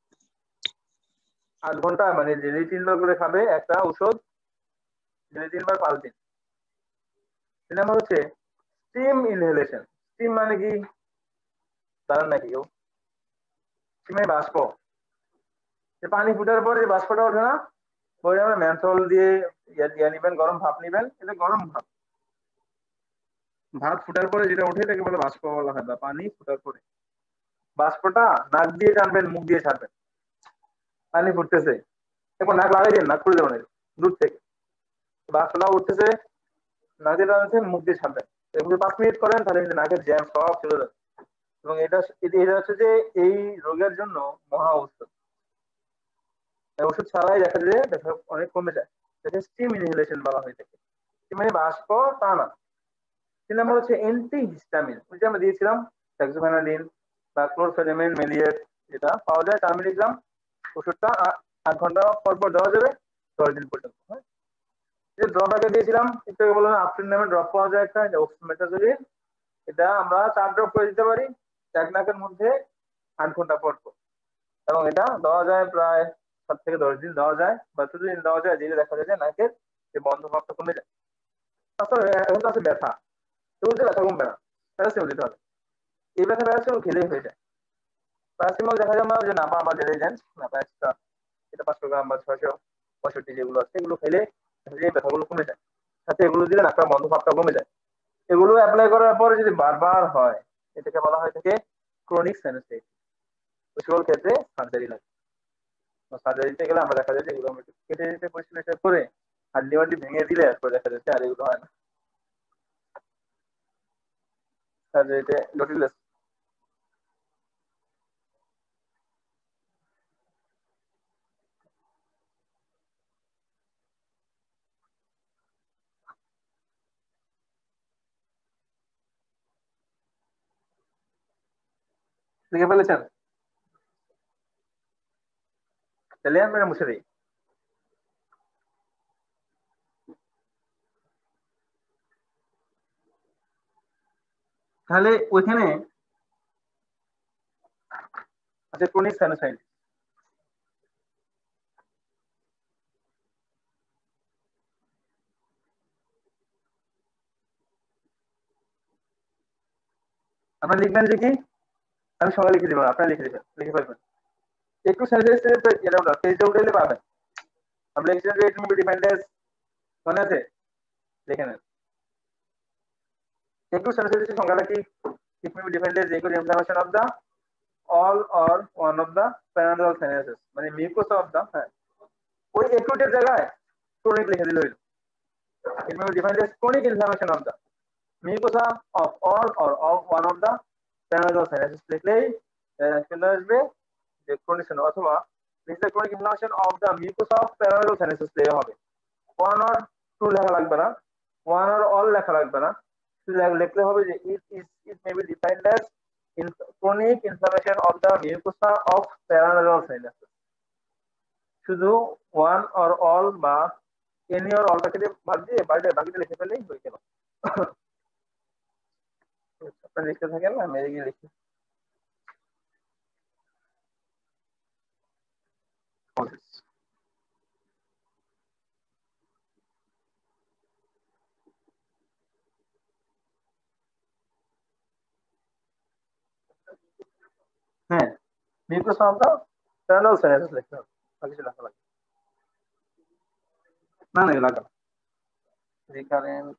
আট ঘন্টা, মানে ডেলি তিনবার করে খাবে একটা ঔষধ, ডেলি তিনবার পাঁচ দিন। তিন নম্বর হচ্ছে স্টিম ইনহেলেশন। স্টিম মানে কি জানেন নাকি কেউ? স্টিমে বাষ্প, যে পানি ফুটার পরে যে বাষ্পটা ওঠে না, ওই আমরা ম্যানথল দিয়ে ইয়ে নিবেন, গরম ভাপ নিবেন, এটা গরম ভাপ, ভাত ফুটার পরে যেটা ওঠে এটাকে বলে বাষ্প বলা হয়, বা পানি ফুটার পরে। বাষ্পটা নাক দিয়ে টানবেন, মুখ দিয়ে ছাড়বেন। পানি ফুটতেছে, এরপর নাক লাগাই দিন, নাক খুলে দেবেন দূর থেকে, বাষ্পটা উঠতেছে, নাক দিয়ে টানছেন, মুখ দিয়ে ছাড়বেন। এগুলো পাঁচ মিনিট করেন, তাহলে কিন্তু নাকের জ্যাম সব চলে যাবে। এবং এটা এটা হচ্ছে যে এই রোগের জন্য মহা ঔষধ। ওষুধ ছাড়াই দেখা যায় দেখা অনেক কমে যায়, এটা স্টিম ইনহেলেশন বলা হয়ে থাকে। মানে বাষ্প টানা। তিন নম্বর হচ্ছে অ্যান্টি হিস্টামিন, ওই যে আমরা দিয়েছিলাম হেক্সাফেনাডিন বা ক্লোরফেনিমিন মেলিয়েট, যেটা পাওয়া যায় চার মিলিগ্রাম। ওষুধটা আট ঘন্টা পর পর দেওয়া যাবে, দশ দিন পর্যন্ত। হ্যাঁ, যে ড্রপটাকে দিয়েছিলাম এটাকে বলা হয় আফরিন নামে ড্রপ পাওয়া যায় একটা, এটা অক্সিমেটাজোলিন। এটা আমরা চার ড্রপ করে দিতে পারি এক নাকের মধ্যে আট ঘন্টা পর পর, এবং এটা দেওয়া যায় প্রায় সাত থেকে দশ দিন দেওয়া যায়, বা যতদিন দেওয়া যায়, দিলে দেখা যায় যে নাকের যে বন্ধ ভাবটা কমে যায়। তাছাড়া এখন তো আছে ব্যথা, চলছে ব্যথা কমবে না, প্যারাসিটামল দিতে হবে। এই ব্যথা প্যারাসিটামল খেলেই হয়ে যায়। প্যারাসিটামল দেখা যায় আমরা যে নাপা বা ডেলিজেন্স নাপা এক্সট্রা, এটা পাঁচশো গ্রাম বা ছয়শো পঁয়ষট্টি যেগুলো আছে, এগুলো খেলে এই ব্যথাগুলো কমে যায়। সাথে এগুলো দিলে নাকটা বন্ধ ভাবটা কমে যায়। এগুলো অ্যাপ্লাই করার পরে যদি বারবার হয়, এটাকে বলা হয় থাকে ক্রনিক সাইনাসাইটিস। ওই সকল ক্ষেত্রে সার্জারি লাগে। সার্জারিতে গেলে আমরা দেখা যায় যে এগুলো আমরা কেটে দিতে পরিষ্কার করে হাড্ডি মাড্ডি ভেঙে দিলে এরপর দেখা যাচ্ছে আর এগুলো হয় না। সার্জারিতে জটিল লিখে ফেলেছেন, তাহলে আমরা মুছে দিই। তাহলে ওইখানে আচ্ছা ক্রনিক সাইনাসাইটিস, আপনারা লিখবেন যে কি, আমি সবাই লিখে দিব, আপনারা লিখে দিবেন, লিখে ফেলবেন। একটু সাইনাসাইটিস এটা ওটা পেজটা উঠাইলে পাবেন। আমরা লিখেছি যে ইট ডিপেন্ডেন্স, মনে আছে? লিখে নেন। একটু সাইনাসাইটিস সংজ্ঞাটা কি? It may be dependence equal inflammation of the all or one of the paranasal sinuses, মানে মিউকোসা অফ দা, হ্যাঁ, ওই একুটের জায়গায় ক্রনিক লিখে দিল। it may be defined as chronic inflammation of the mucosa of all or of one of the paranasal sinuses লিখলেই চলে আসবে যে ক্রনিক অথবা this is the chronic inflammation of the mucosa of paranasal sinuses লেখা হবে one or two লেখা লাগবে না one or all লেখা লাগবে না শুধু লিখলে হবে যে it is it may be defined as in chronic inflammation of the mucosa of paranasal sinuses শুধু one or all বা any or all টাকে বাদ দিয়ে বাইরে বাকিটা লিখে ফেললেই হয়ে গেল আপনারা লিখতে থাকেন না আমি এগিয়ে লিখি হ্যাঁ mucus of the paranasal sinuses লিখতে হবে বাকি কিছু লেখা লাগবে না না লাগবে না রিকারেন্ট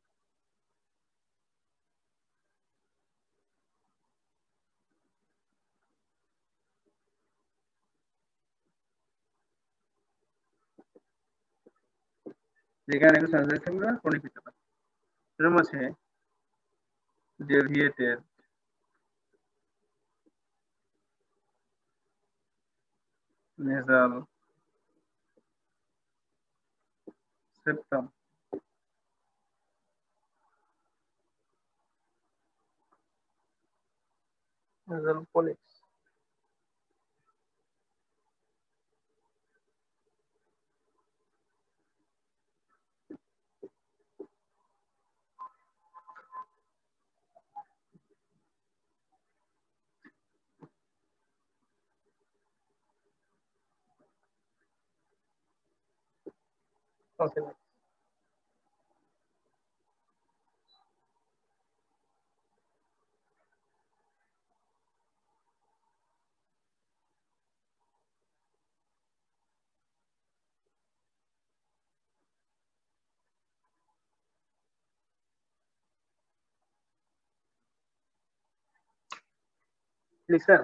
রিকারেন্ট সিনুসাইটিস আমরা ক্রনিক হতে পারে এর মধ্যে deviated nasal septum nasal polyps okay লিখছেন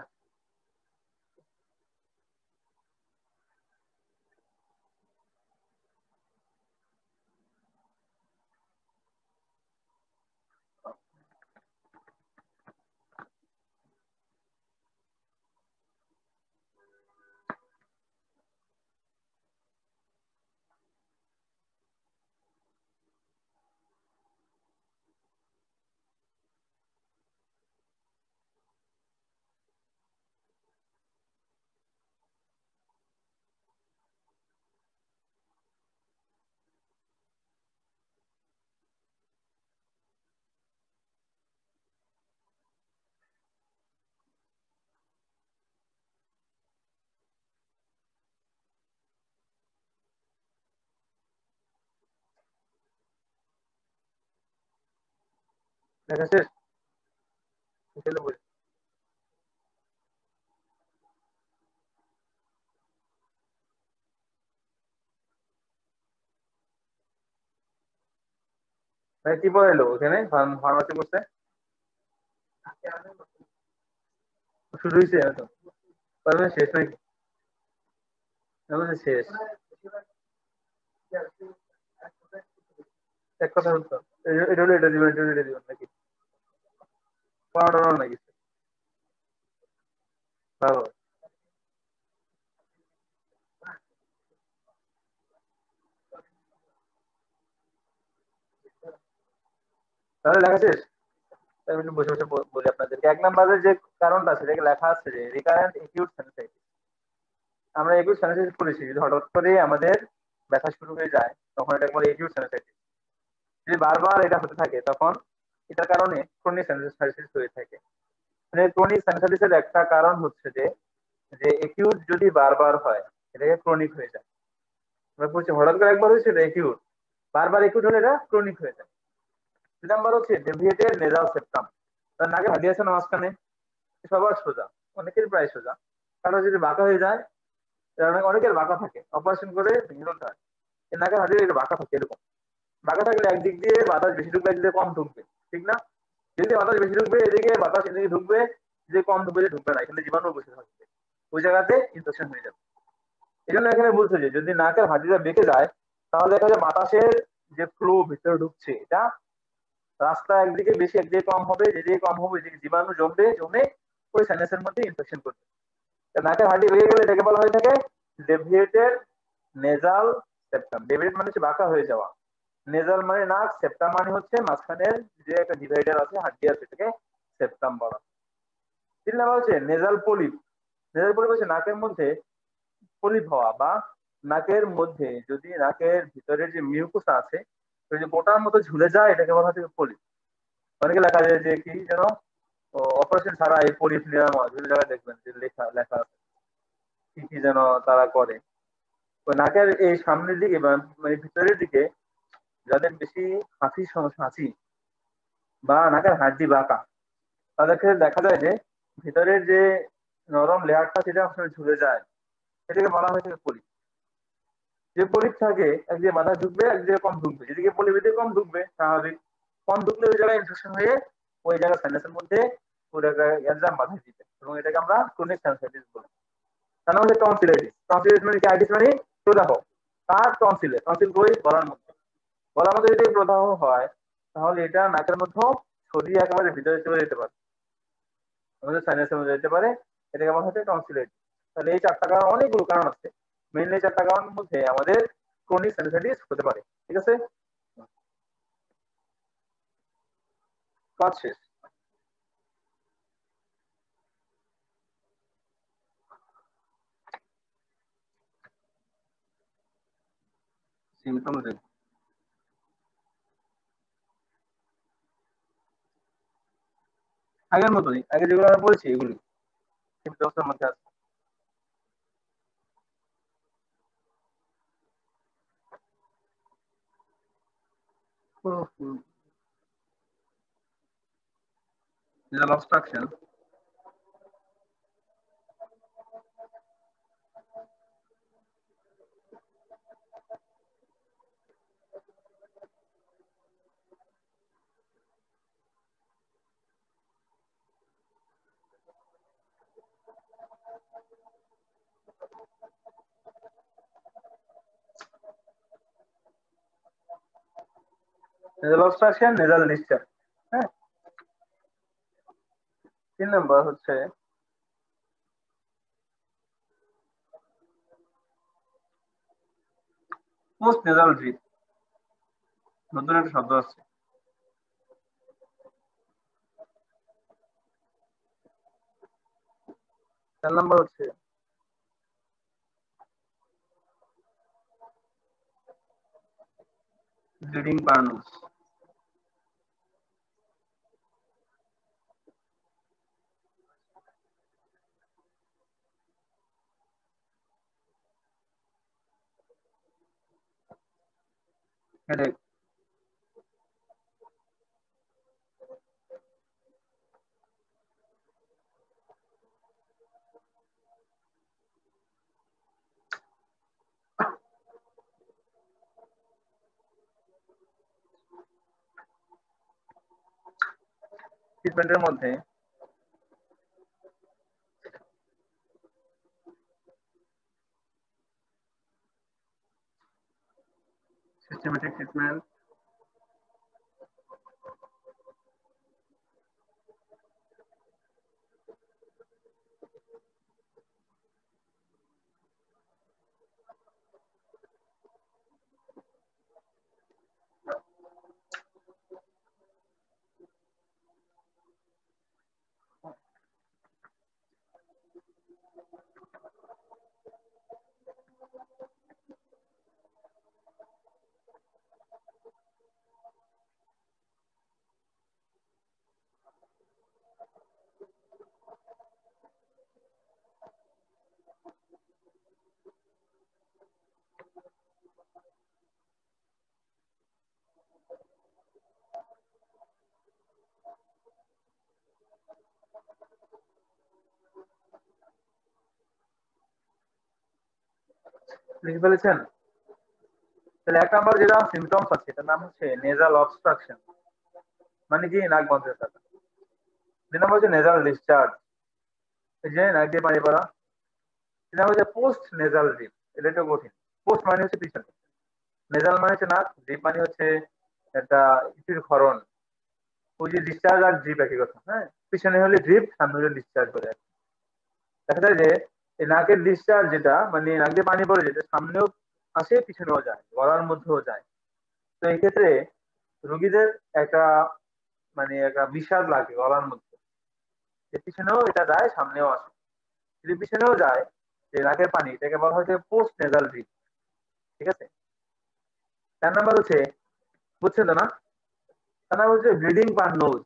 লেখা শেষ তাহলে বলি ভাই কি পড়াইলো ওখানে ফার্মাসি করতে শুরু হয়েছে হয়তো তাহলে শেষ নাকি তাহলে শেষ এক কথা বলতো এটা হলো এটা দিবেন এটা দিবেন নাকি পড়ানো নাকি ভালো তাহলে লেখা শেষ আমি একটু বসে বসে বলি আপনাদেরকে এক নম্বরের যে কারণটা সেটাকে লেখা আছে যে রিকারেন্ট একিউট সাইনাসাইটিস আমরা একিউট সাইনাসাইটিস করেছি যদি হঠাৎ করে আমাদের ব্যথা শুরু হয়ে যায় তখন এটা বলে একিউট সাইনাসাইটিস যদি বারবার এটা হতে থাকে তখন এটার কারণে ক্রনিক সাইনাসাইটিস হয়ে থাকে মানে ক্রনিক সাইনাসাইটিসের একটা কারণ হচ্ছে যে যে একিউট যদি বারবার হয় এটাকে ক্রনিক হয়ে যায় আমরা বলছি হঠাৎ করে একবার হয়েছে এটা একিউট বারবার একিউট হলে এটা ক্রনিক হয়ে যায় দুই নাম্বার হচ্ছে ডেভিয়েটেড নেজাল সেপ্টাম তার নাকে হাড্ডি আছে না মাঝখানে সবার সোজা অনেকের প্রায় সোজা কারণ যদি বাঁকা হয়ে যায় অনেকের বাঁকা থাকে অপারেশন করে ভেঙে হয় এর নাকের হাড্ডি এটা বাঁকা থাকে এরকম বাঁকা থাকলে একদিক দিয়ে বাতাস বেশি ঢুকবে একদিকে কম ঢুকবে ঠিক না যদি বাতাস বেশি ঢুকবে এদিকে বাতাস এদিকে ঢুকবে যে কম ঢুকবে ঢুকবে না এখানে জীবাণু বসে থাকবে ওই জায়গাতে ইনফেকশন হয়ে যাবে এই জন্য এখানে বলছে যে যদি নাকের হাড্ডিটা বেঁকে যায় তাহলে দেখা যায় বাতাসের যে ফ্লো ভিতরে ঢুকছে, এটা রাস্তা একদিকে বেশি একদিকে কম হবে, যেদিকে কম হবে এদিকে জীবাণু জমবে, জমে ওই সাইনাসের মধ্যে ইনফেকশন করবে। নাকের হাঁটি ভেঙে গেলে এটাকে বলা হয়ে থাকে ডেভিয়েটেড নেজাল সেপ্টাম। ডেভিয়েট মানে হচ্ছে বাঁকা হয়ে যাওয়া, নেজাল মানে নাক, সেপ্টাম মানে হচ্ছে মাঝখানের যে একটা ডিভাইডার আছে, হাড্ডি আছে, সেটাকে সেপ্টাম বলা। তিন নাম্বার হচ্ছে নেজাল পলিপ। নেজাল পলিপ হচ্ছে নাকের মধ্যে পলিপ হওয়া, বা নাকের মধ্যে যদি নাকের ভিতরে যে মিউকুস আছে ওই যে বোটার মতো ঝুলে যায়, এটাকে বলা হচ্ছে পলিপ। অনেকে লেখা যায় যে কি যেন অপারেশন ছাড়া এই পলিপ নিরাময়, বিভিন্ন জায়গায় দেখবেন যে লেখা লেখা আছে কি কি যেন তারা করে। তো নাকের এই সামনের দিকে বা মানে ভিতরের দিকে যাদের বেশি হাঁচির সমস্যা, হাঁচি বা নাকের হাড্ডি বাঁকা, তাদের ক্ষেত্রে দেখা যায় যে ভিতরের যে নরম লেয়ারটা সেটা আসলে ঝুলে যায়, সেটাকে বলা হয়েছে পলিপ। যে পলিপ থাকে একদিকে মাথায় ঢুকবে, একদিকে কম ঢুকবে, যেদিকে পলিপ এদিকে কম ঢুকবে স্বাভাবিক, কম ঢুকলে ওই জায়গায় ইনফেকশন হয়ে ওই জায়গায় সাইনাসের মধ্যে ওই জায়গায় এনজাম বাধা দিবে, এবং এটাকে আমরা ক্রনিক সাইনাসাইটিস বলি। তার নাম হচ্ছে টনসিলাইটিস। টনসিলাইটিস মানে কি? আইটিস মানে প্রদাহ। তার টনসিলে, টনসিল কই? গলার মধ্যে। গলার মধ্যে যদি প্রদাহ হয় তাহলে এটা নাকের মধ্যেও ছড়িয়ে একেবারে ভিতরে চলে যেতে পারে, আমাদের সাইনাসের মধ্যে যেতে পারে, এটাকে বলা হচ্ছে টনসিলাইটিস। তাহলে এই চারটা কারণ, অনেকগুলো কারণ আছে, মেইনলি চারটা কারণের মধ্যে আমাদের ক্রনিক সাইনাসাইটিস হতে পারে। ঠিক আছে, কাজ শেষ। সিমটম দেখ, আগের মতোই, আগে যেগুলো আমরা বলছি এগুলি সিমটমসের মধ্যে আছে। nasal obstruction, nasal obstruction, nasal discharge। হ্যাঁ, তিন নম্বর হচ্ছে পোস্ট নেজাল ড্রিপ। নতুন একটা শব্দ আছে। চার নম্বর হচ্ছে ব্লিডিং পার নোজ। হেডেক। ট্রিটমেন্টের মধ্যে সিস্টেমেটিক ট্রিটমেন্ট, লিখে ফেলেছেন? তাহলে এক নম্বর যেটা সিমটমস আছে এটার নাম হচ্ছে নেজাল অবস্ট্রাকশন, মানে কি নাক বন্ধ হয়ে থাকা। দুই নম্বর হচ্ছে নেজাল ডিসচার্জ, এই যে নাক দিয়ে পানি পড়া। তিন নম্বর হচ্ছে পোস্ট নেজাল ড্রিপ, এটা একটু কঠিন। পোস্ট মানে হচ্ছে পিছনে, নেজাল মানে হচ্ছে নাক, ড্রিপ মানে হচ্ছে একটা ইটির ক্ষরণ। ওই যে ডিসচার্জ আর ড্রিপ একই কথা, হ্যাঁ, পিছনে হলে ড্রিপ, সামনে হলে ডিসচার্জ করে। দেখা যায় যে এই নাকের ডিসচার্জ যেটা, মানে নাক দিয়ে পানি পড়ে যেটা সামনেও আসে পিছনেও যায়, গলার মধ্যেও যায়। তো এই ক্ষেত্রে রোগীদের একটা মানে একটা বিষাদ লাগে গলার মধ্যে, যে পিছনেও এটা যায় সামনেও আসে। যদি পিছনেও যায় যে নাকের পানি, এটাকে বলা হচ্ছে পোস্ট নেজাল ড্রিপ। ঠিক আছে। চার নাম্বার হচ্ছে, বুঝছেন তো না? চার নাম্বার হচ্ছে ব্লিডিং পার নোজ।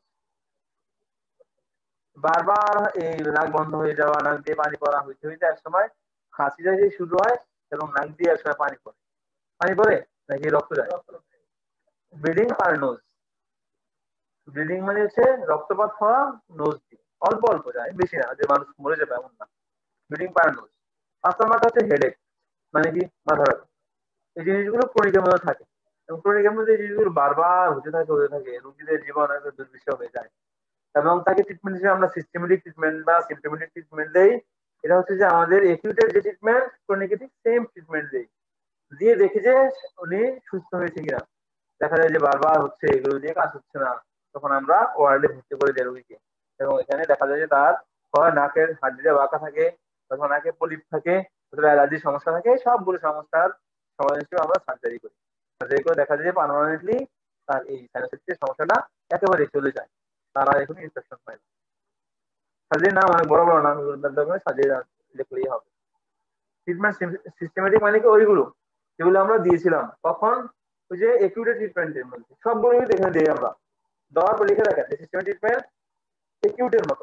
বারবার এই নাক বন্ধ হয়ে যাওয়া, নাক দিয়ে পানি পড়া হইতে হইতে এক সময় হাসিটা যে শুরু হয় এবং নাক দিয়ে এক সময় পানি পড়ে। পানি পড়ে নাকি রক্ত যায়? Bleeding per nose. ব্লিডিং মানে হচ্ছে রক্তপাত হওয়া নোজ দিয়ে, অল্প অল্প যায়, বেশি না যে মানুষ মরে যাবে এমন না। Bleeding per nose. পাঁচ নাম্বারটা হচ্ছে হেডেক, মানে কি মাথা ব্যথা। এই জিনিসগুলো ক্রনিকের মধ্যে থাকে এবং ক্রনিকের মধ্যে এই জিনিসগুলো বারবার হতে থাকে হতে থাকে রোগীদের জীবন একটা দুর্বিষহ হয়ে যায়। এবং তাকে ট্রিটমেন্ট হিসেবে আমরা সিস্টেমেটিক ট্রিটমেন্ট বা সিম্পটোমেটিক ট্রিটমেন্ট দেই। এটা হচ্ছে যে আমাদের একিউটের যে ট্রিটমেন্ট, ক্রনিকের ঠিক সেম ট্রিটমেন্ট দেই, দিয়ে দেখি যে উনি সুস্থ হয়েছে কিনা। দেখা যায় যে বারবার হচ্ছে, এগুলো দিয়ে কাজ হচ্ছে না, তখন আমরা ওয়ার্ডে ভর্তি করে দেয় রোগীকে। এবং এখানে দেখা যায় যে তার হয় নাকের হাড্ডিটা বাঁকা থাকে, অথবা নাকে পলিপ থাকে, অথবা অ্যালার্জির সমস্যা থাকে। সবগুলো সমস্যার সমাধান হিসেবে আমরা সার্জারি করি। সার্জারি করে দেখা যায় যে পার্মানেন্টলি তার এই সাইনোসাইটিসের সমস্যাটা একেবারে চলে যায়, তারা এখন ইনফেকশন হয় না। সার্জারি নাম অনেক বড় বড় নাম, সার্জারি দেখলেই হবে। ট্রিটমেন্ট সিস্টেমেটিক মানে কি ওইগুলো যেগুলো আমরা দিয়েছিলাম তখন, ওই যে একিউটের ট্রিটমেন্টের মধ্যে সবগুলো দেখে দিই আমরা, দেওয়ার পর লিখে রাখা সিস্টেমেটিক ট্রিটমেন্ট একিউটের মতো।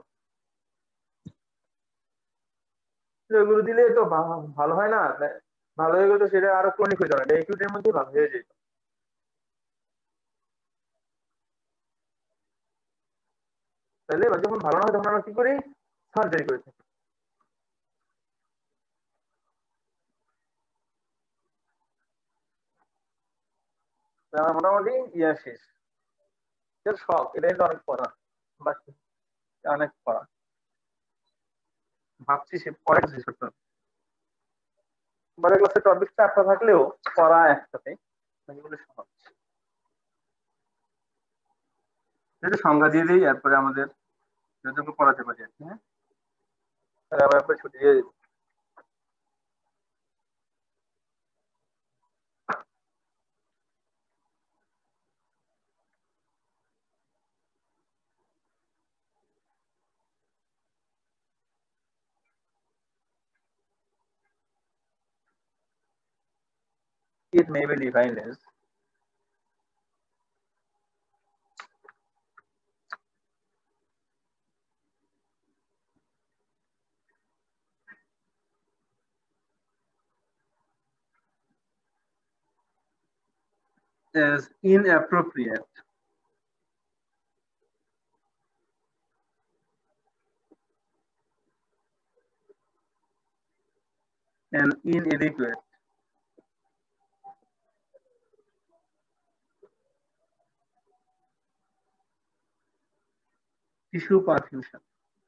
ওইগুলো দিলে তো ভালো হয় না, ভালো হয়ে গেলে তো সেটা আরো ক্রনিক হয়ে যাবে, একিউটের মধ্যে ভালো হয়ে যেত। তাহলে যখন ভালো না হয় তখন আমরা কি করি? সার্জারি করে থাকি। মোটামুটি ইয়া শেষ। শখ এটা কিন্তু অনেক পড়া, বাট অনেক পড়া। ভাবছি সে পরে শেষ করতে হবে। পরের ক্লাসে টপিক চারটা থাকলেও পড়া একসাথে, এগুলো সহজ। এটা সংজ্ঞা দিয়ে দিই, এরপরে আমাদের যতটুকু পড়াতে পারি আর কি। হ্যাঁ, তাহলে আবার এরপরে ছুটি দিয়ে দিই। It may be defined as as inappropriate and inadequate tissue perfusion.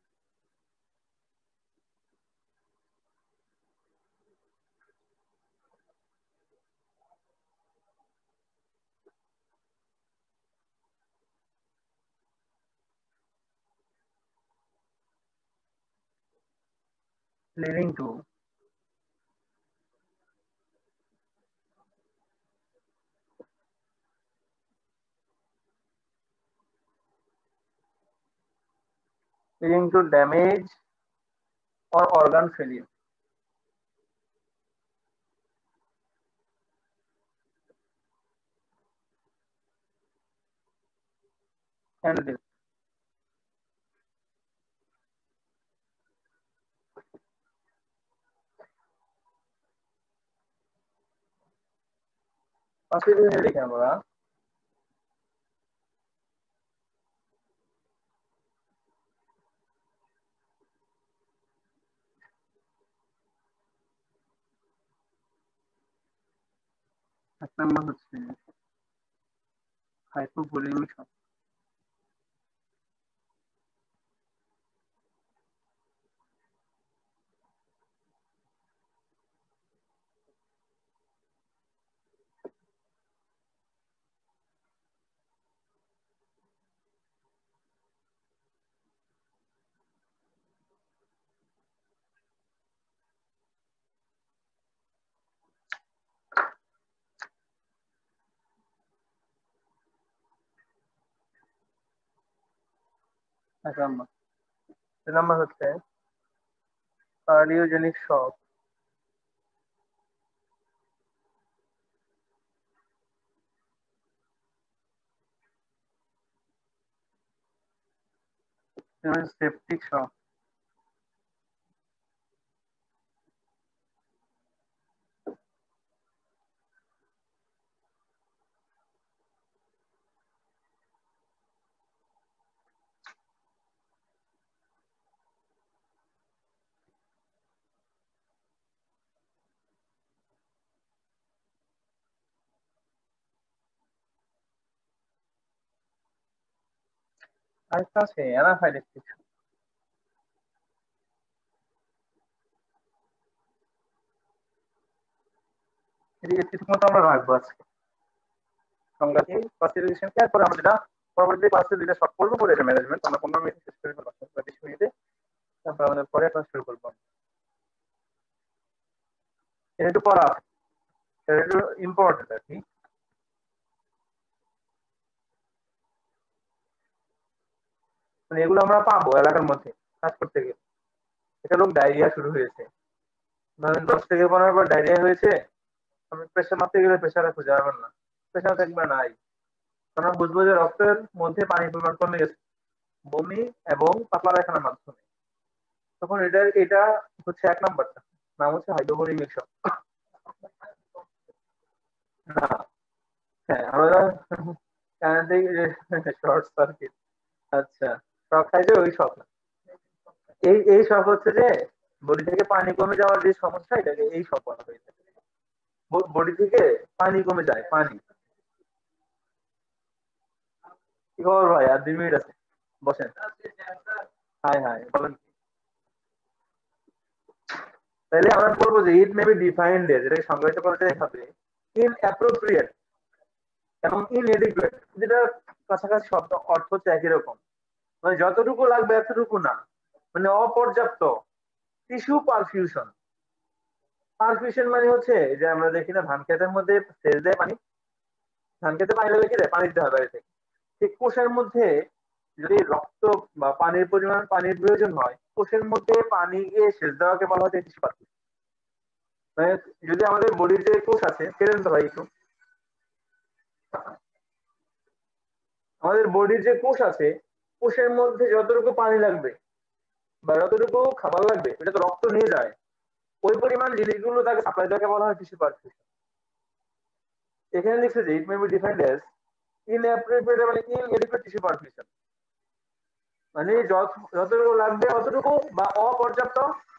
Leading to leading to damage or organ failure. And death. অসুবিধা লিখে আমরা এক নম্বর হচ্ছে হাইপোভোলেমিক। এক নম্বর দুই নম্বর হচ্ছে কার্ডিওজেনিক শক। Septic shock. আরেকটা আছে অ্যানাফাইলেক্টিক শক। এদিকে ঠিক মতো আমরা রাখবো আজকে সংজ্ঞাটি ফার্স্ট এডুকেশন কে, এরপর আমরা যেটা পরবর্তী ক্লাসে যেটা শর্ট করবো পরে এটা ম্যানেজমেন্ট আমরা পনেরো মিনিট শেষ করে ফেলবো, বিশ মিনিটে। তারপর আমাদের পরে ক্লাস শুরু করবো। এটা একটু পড়া এটা একটু ইম্পর্টেন্ট আর কি। মানে এগুলো আমরা পাবো এলাকার মধ্যে কাজ করতে গেলে। এটা লোক ডায়রিয়া শুরু হয়েছে, ধরেন দশ থেকে পনেরো বার ডায়রিয়া হয়েছে, আমি প্রেশার মাপতে গেলে প্রেশারে খুঁজে পাবেন না, প্রেশার দেখবে নাই, কারণ বুঝবো যে রক্তের মধ্যে পানির পরিমাণ কমে গেছে বমি এবং পাতলা পায়খানার মাধ্যমে। তখন এটা এটা হচ্ছে এক নাম্বারটা, নাম হচ্ছে হাইড্রোভোলিমিক শক। না, হ্যাঁ আমরা শর্ট সার্কিট। আচ্ছা, শক খাইছে ওই শক না। এই এই শক হচ্ছে যে বডি থেকে পানি কমে যাওয়ার যে সমস্যা, এটাকে এই শক বলা হয়ে থাকে। বডি থেকে পানি কমে যায়, পানি। কি খবর ভাই? আর দুই মিনিট আছে, বসেন। হাই হাই, বলেন। তাহলে আমরা বলবো যে it may be defined as, এটাকে সংজ্ঞায়িত করা যায় ভাবে ইনঅ্যাপ্রোপ্রিয়েট এবং ইনএডিকুয়েট, যেটা কাছাকাছি শব্দ অর্থ হচ্ছে একই রকম। মানে যতটুকু লাগবে এতটুকু না, মানে অপর্যাপ্ত টিস্যু পারফিউশন। পারফিউশন মানে হচ্ছে যে আমরা দেখি না ধান খেতের মধ্যে সেচ দেয় পানি, ধান খেতে পানি লাগলে কি দেয়? পানি দিতে হয় বাইরে থেকে। ঠিক কোষের মধ্যে যদি রক্ত বা পানির পরিমাণ পানির প্রয়োজন হয়, কোষের মধ্যে পানি গিয়ে সেচ দেওয়াকে বলা হচ্ছে টিস্যু পারফিউশন। মানে যদি আমাদের বডির যে কোষ আছে, কেন তো ভাই একটু, আমাদের বডির যে কোষ আছে, কোষের মধ্যে যতটুকু পানি লাগবে বা যতটুকু খাবার লাগবে, এটা তো রক্ত নিয়ে যায়, ওই পরিমাণ জিনিসগুলো তাকে সাপ্লাই দেওয়াকে বলা হয় টিস্যু পারফিউশন। এখানে লিখছে যে it may be defined as inappropriate মানে ইনএডিকুয়েট টিস্যু পারফিউশন, মানে যতটুকু লাগবে অতটুকু বা অপর্যাপ্ত,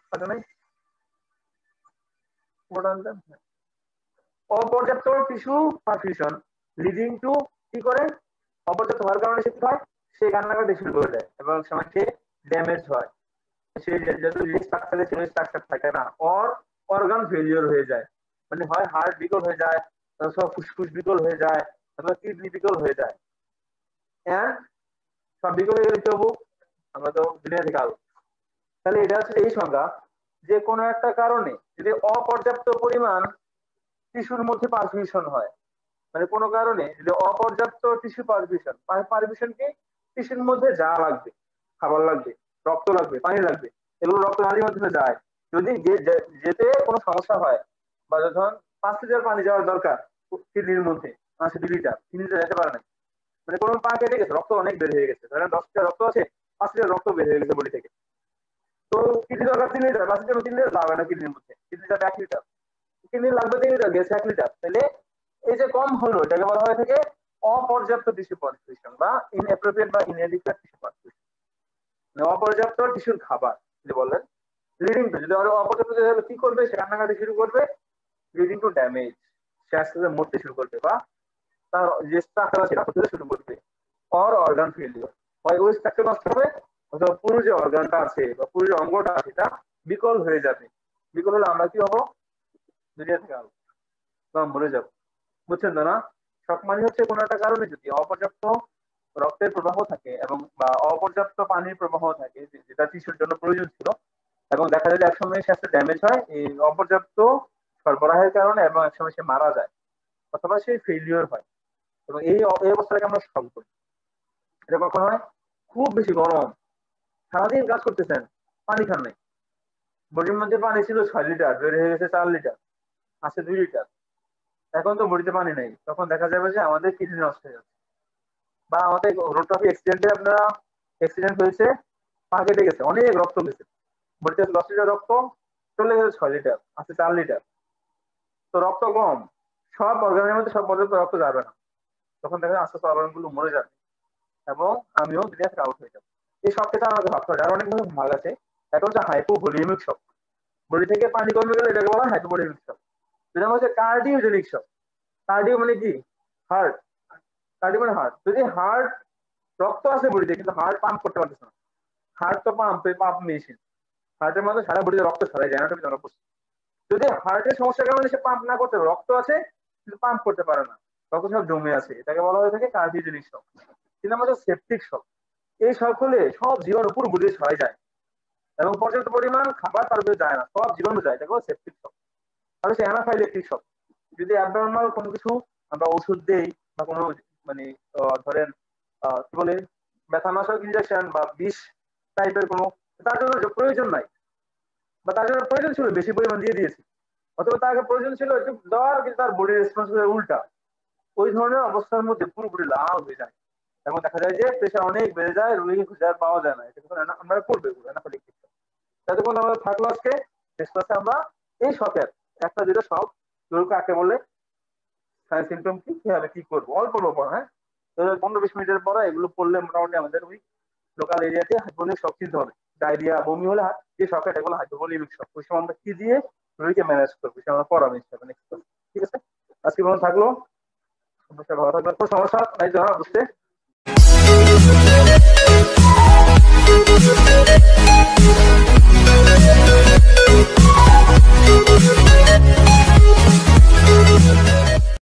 অপর্যাপ্ত টিস্যু পারফিউশন লিডিং টু কি করে, অপর্যাপ্ত হওয়ার কারণে সে কি হয়, সে কান্নাকাটি শুরু করে দেয় এবং সময় সে ড্যামেজ হয়, সে যত স্ট্রাকচারে ছিল স্ট্রাকচার থাকে না, অর অর্গান ফেলিওর হয়ে যায়, মানে হয় হার্ট বিকল হয়ে যায়, সব ফুসফুস বিকল হয়ে যায়, অথবা কিডনি বিকল হয়ে যায়। এন্ড সব বিকল হয়ে গেলে কি হবো, আমরা তো দুনিয়া থেকে আলো। তাহলে এটা হচ্ছে এই সংজ্ঞা, যে কোনো একটা কারণে যদি অপর্যাপ্ত পরিমাণ টিস্যুর মধ্যে পারফিউশন হয়, মানে কোনো কারণে যদি অপর্যাপ্ত টিস্যু পারফিউশন, পারফিউশন কি, টিস্যুর মধ্যে যা লাগবে, খাবার লাগবে, রক্ত লাগবে, পানি লাগবে, এগুলো রক্ত নালীর মাধ্যমে যায়। যদি যেতে কোনো সমস্যা হয়, বা যখন পাঁচ লিটার পানি যাওয়ার দরকার কিডনির মধ্যে, পাঁচ লিটার তিন লিটার যেতে পারে না, মানে কোনো পা কেটে গেছে, রক্ত অনেক বের হয়ে গেছে, ধরেন দশ লিটার রক্ত আছে, পাঁচ লিটার রক্ত বের হয়ে গেছে বডি থেকে, তো কিডনি দরকার তিন লিটার, পাঁচ লিটার তিন লিটার যাবে না কিডনির মধ্যে, কিডনিটা এক লিটার, কিডনি লাগবে তিন লিটার, গেছে এক লিটার। তাহলে এই যে কম হলো, এটাকে বলা হয়ে থাকে অপর্যাপ্ত টিস্যু পারফিউশন বা ইনঅ্যাপ্রোপ্রিয়েট বা ইনএডিকুয়েট টিস্যু পারফিউশন, মানে অপর্যাপ্ত টিস্যুর খাবার যদি বলেন। লিডিং টু, যদি আরো অপর্যাপ্ত হলে কি করবে, সে কান্নাকাটি শুরু করবে, লিডিং টু ড্যামেজ, সে আস্তে আস্তে মরতে শুরু করবে বা তার যে স্ট্রাকচার আছে সেটা শুরু করবে, অর অর্গান ফেলিওর, হয় ওই স্ট্রাকচার নষ্ট হবে, অথবা পুরো যে অর্গানটা আছে বা পুরো যে অঙ্গটা আছে এটা বিকল হয়ে যাবে। বিকল হলে আমরা কি হবো, দুনিয়া থেকে আলো বা মরে যাবো। বুঝছেন তো না? শক মানে হচ্ছে কোনো একটা কারণে যদি অপর্যাপ্ত রক্তের প্রবাহ থাকে এবং বা অপর্যাপ্ত পানির প্রবাহ থাকে, যেটা টিস্যুর জন্য প্রয়োজন ছিল, এবং দেখা যায় একসময় সে ড্যামেজ হয় এই অপর্যাপ্ত সরবরাহের কারণে, এবং একসময় সে মারা যায় অথবা সে ফেলিওর হয়, এবং এই এই অবস্থাটাকে আমরা শক বলি। এটা কখন হয়, খুব বেশি গরম সারাদিন কাজ করতেছেন, পানি খান নাই, বডির মধ্যে পানি ছিল ছয় লিটার, বের হয়ে গেছে চার লিটার, আছে দুই লিটার। এখন তো বডিতে পানি নেই, তখন দেখা যাবে যে আমাদের কিডনি নষ্ট হয়ে যাচ্ছে। বা আমাদের রোড ট্রাফিক অ্যাক্সিডেন্টে আপনারা অ্যাক্সিডেন্ট হয়েছে, পা কেটে গেছে, অনেক রক্ত গেছে, বডিতে দশ লিটার রক্ত চলে গেছে ছয় লিটার, আছে চার লিটার। তো রক্ত কম, সব অর্গানের মধ্যে সব পর্যন্ত রক্ত যাবে না, তখন দেখা যায় আস্তে আস্তে অর্গান গুলো মরে যাবে এবং আমিও দুনিয়া থেকে আউট হয়ে যাবো। এই শখ থেকে আমাকে ভাবতে হবে। আর অনেক ধরনের ভাগ আছে। একটা হচ্ছে হাইপোভলিউমিক শক, বডি থেকে পানি কমে গেলে এটাকে বলা হয় হাইপোভলিউমিক শক। যেটা হচ্ছে কার্ডিওজেনিক শক। কার্ডিও মানে কি? হার্ট। কার্ডিও মানে হার্ট। যদি হার্ট রক্ত আছে বডিতে কিন্তু হার্ট পাম্প করতে পারতেছে না, হার্ট তো পাম্প পাম্প মেশিন, হার্টের মধ্যে সারা বডিতে রক্ত ছড়াই যায় না, তুমি জানো। যদি হার্টের সমস্যার কারণে সে পাম্প না করতে, রক্ত আছে কিন্তু পাম্প করতে পারে না, রক্ত সব জমে আছে, এটাকে বলা হয়ে থাকে কার্ডিওজেনিক শক। কিন্তু আমাদের সেপটিক শক, এই শক হলে সব জীবাণু পুরো বডিতে ছড়াই যায় এবং পর্যাপ্ত পরিমাণ খাবার তার উপরে যায় না, সব জীবাণু যায়, এটাকে সেপটিক শক। আর হচ্ছে অ্যানাফাইলেকটিক শক। যদি অ্যাবনর্মাল কোনো কিছু আমরা ওষুধ দেই বা কোনো মানে ধরেন কি বলে ব্যথানাশক ইনজেকশন বা বিষ টাইপের কোনো, তার জন্য প্রয়োজন নাই বা তার জন্য প্রয়োজন ছিল বেশি পরিমাণ দিয়ে দিয়েছি, অথবা তার প্রয়োজন ছিল একটু দেওয়ার কিন্তু তার বডির রেসপন্স উল্টা, ওই ধরনের অবস্থার মধ্যে পুরোপুরি লাল হয়ে যায় এবং দেখা যায় যে প্রেশার অনেক বেড়ে যায়, রোগী খুঁজে আর পাওয়া যায় না। এটা কিন্তু আমরা করবে অ্যানাফাইলেকটিক শক। তাতে কোনো আমাদের থাকলো আজকে শেষ ক্লাসে আমরা এই শকের একটা দুটো শক যেগুলো কাকে বলে, সিমটম কি, কিভাবে কি করবো, অল্প অল্প পড়া। হ্যাঁ, পনেরো বিশ মিনিটের পরে এগুলো পড়লে মোটামুটি আমাদের ওই লোকাল এরিয়াতে হাইপোভলিক শক চিনতে হবে। ডায়রিয়া বমি হলে যে শক, এটা হলো হাইপোভলিক শক। ওই সময় আমরা কি দিয়ে রোগীকে ম্যানেজ করবো সেটা আমরা পড়াবো ইনশাআল্লাহ। ঠিক আছে, আজকে ভালো থাকলো, ভালো থাকবেন। কোনো সমস্যা নাই তো বুঝতে?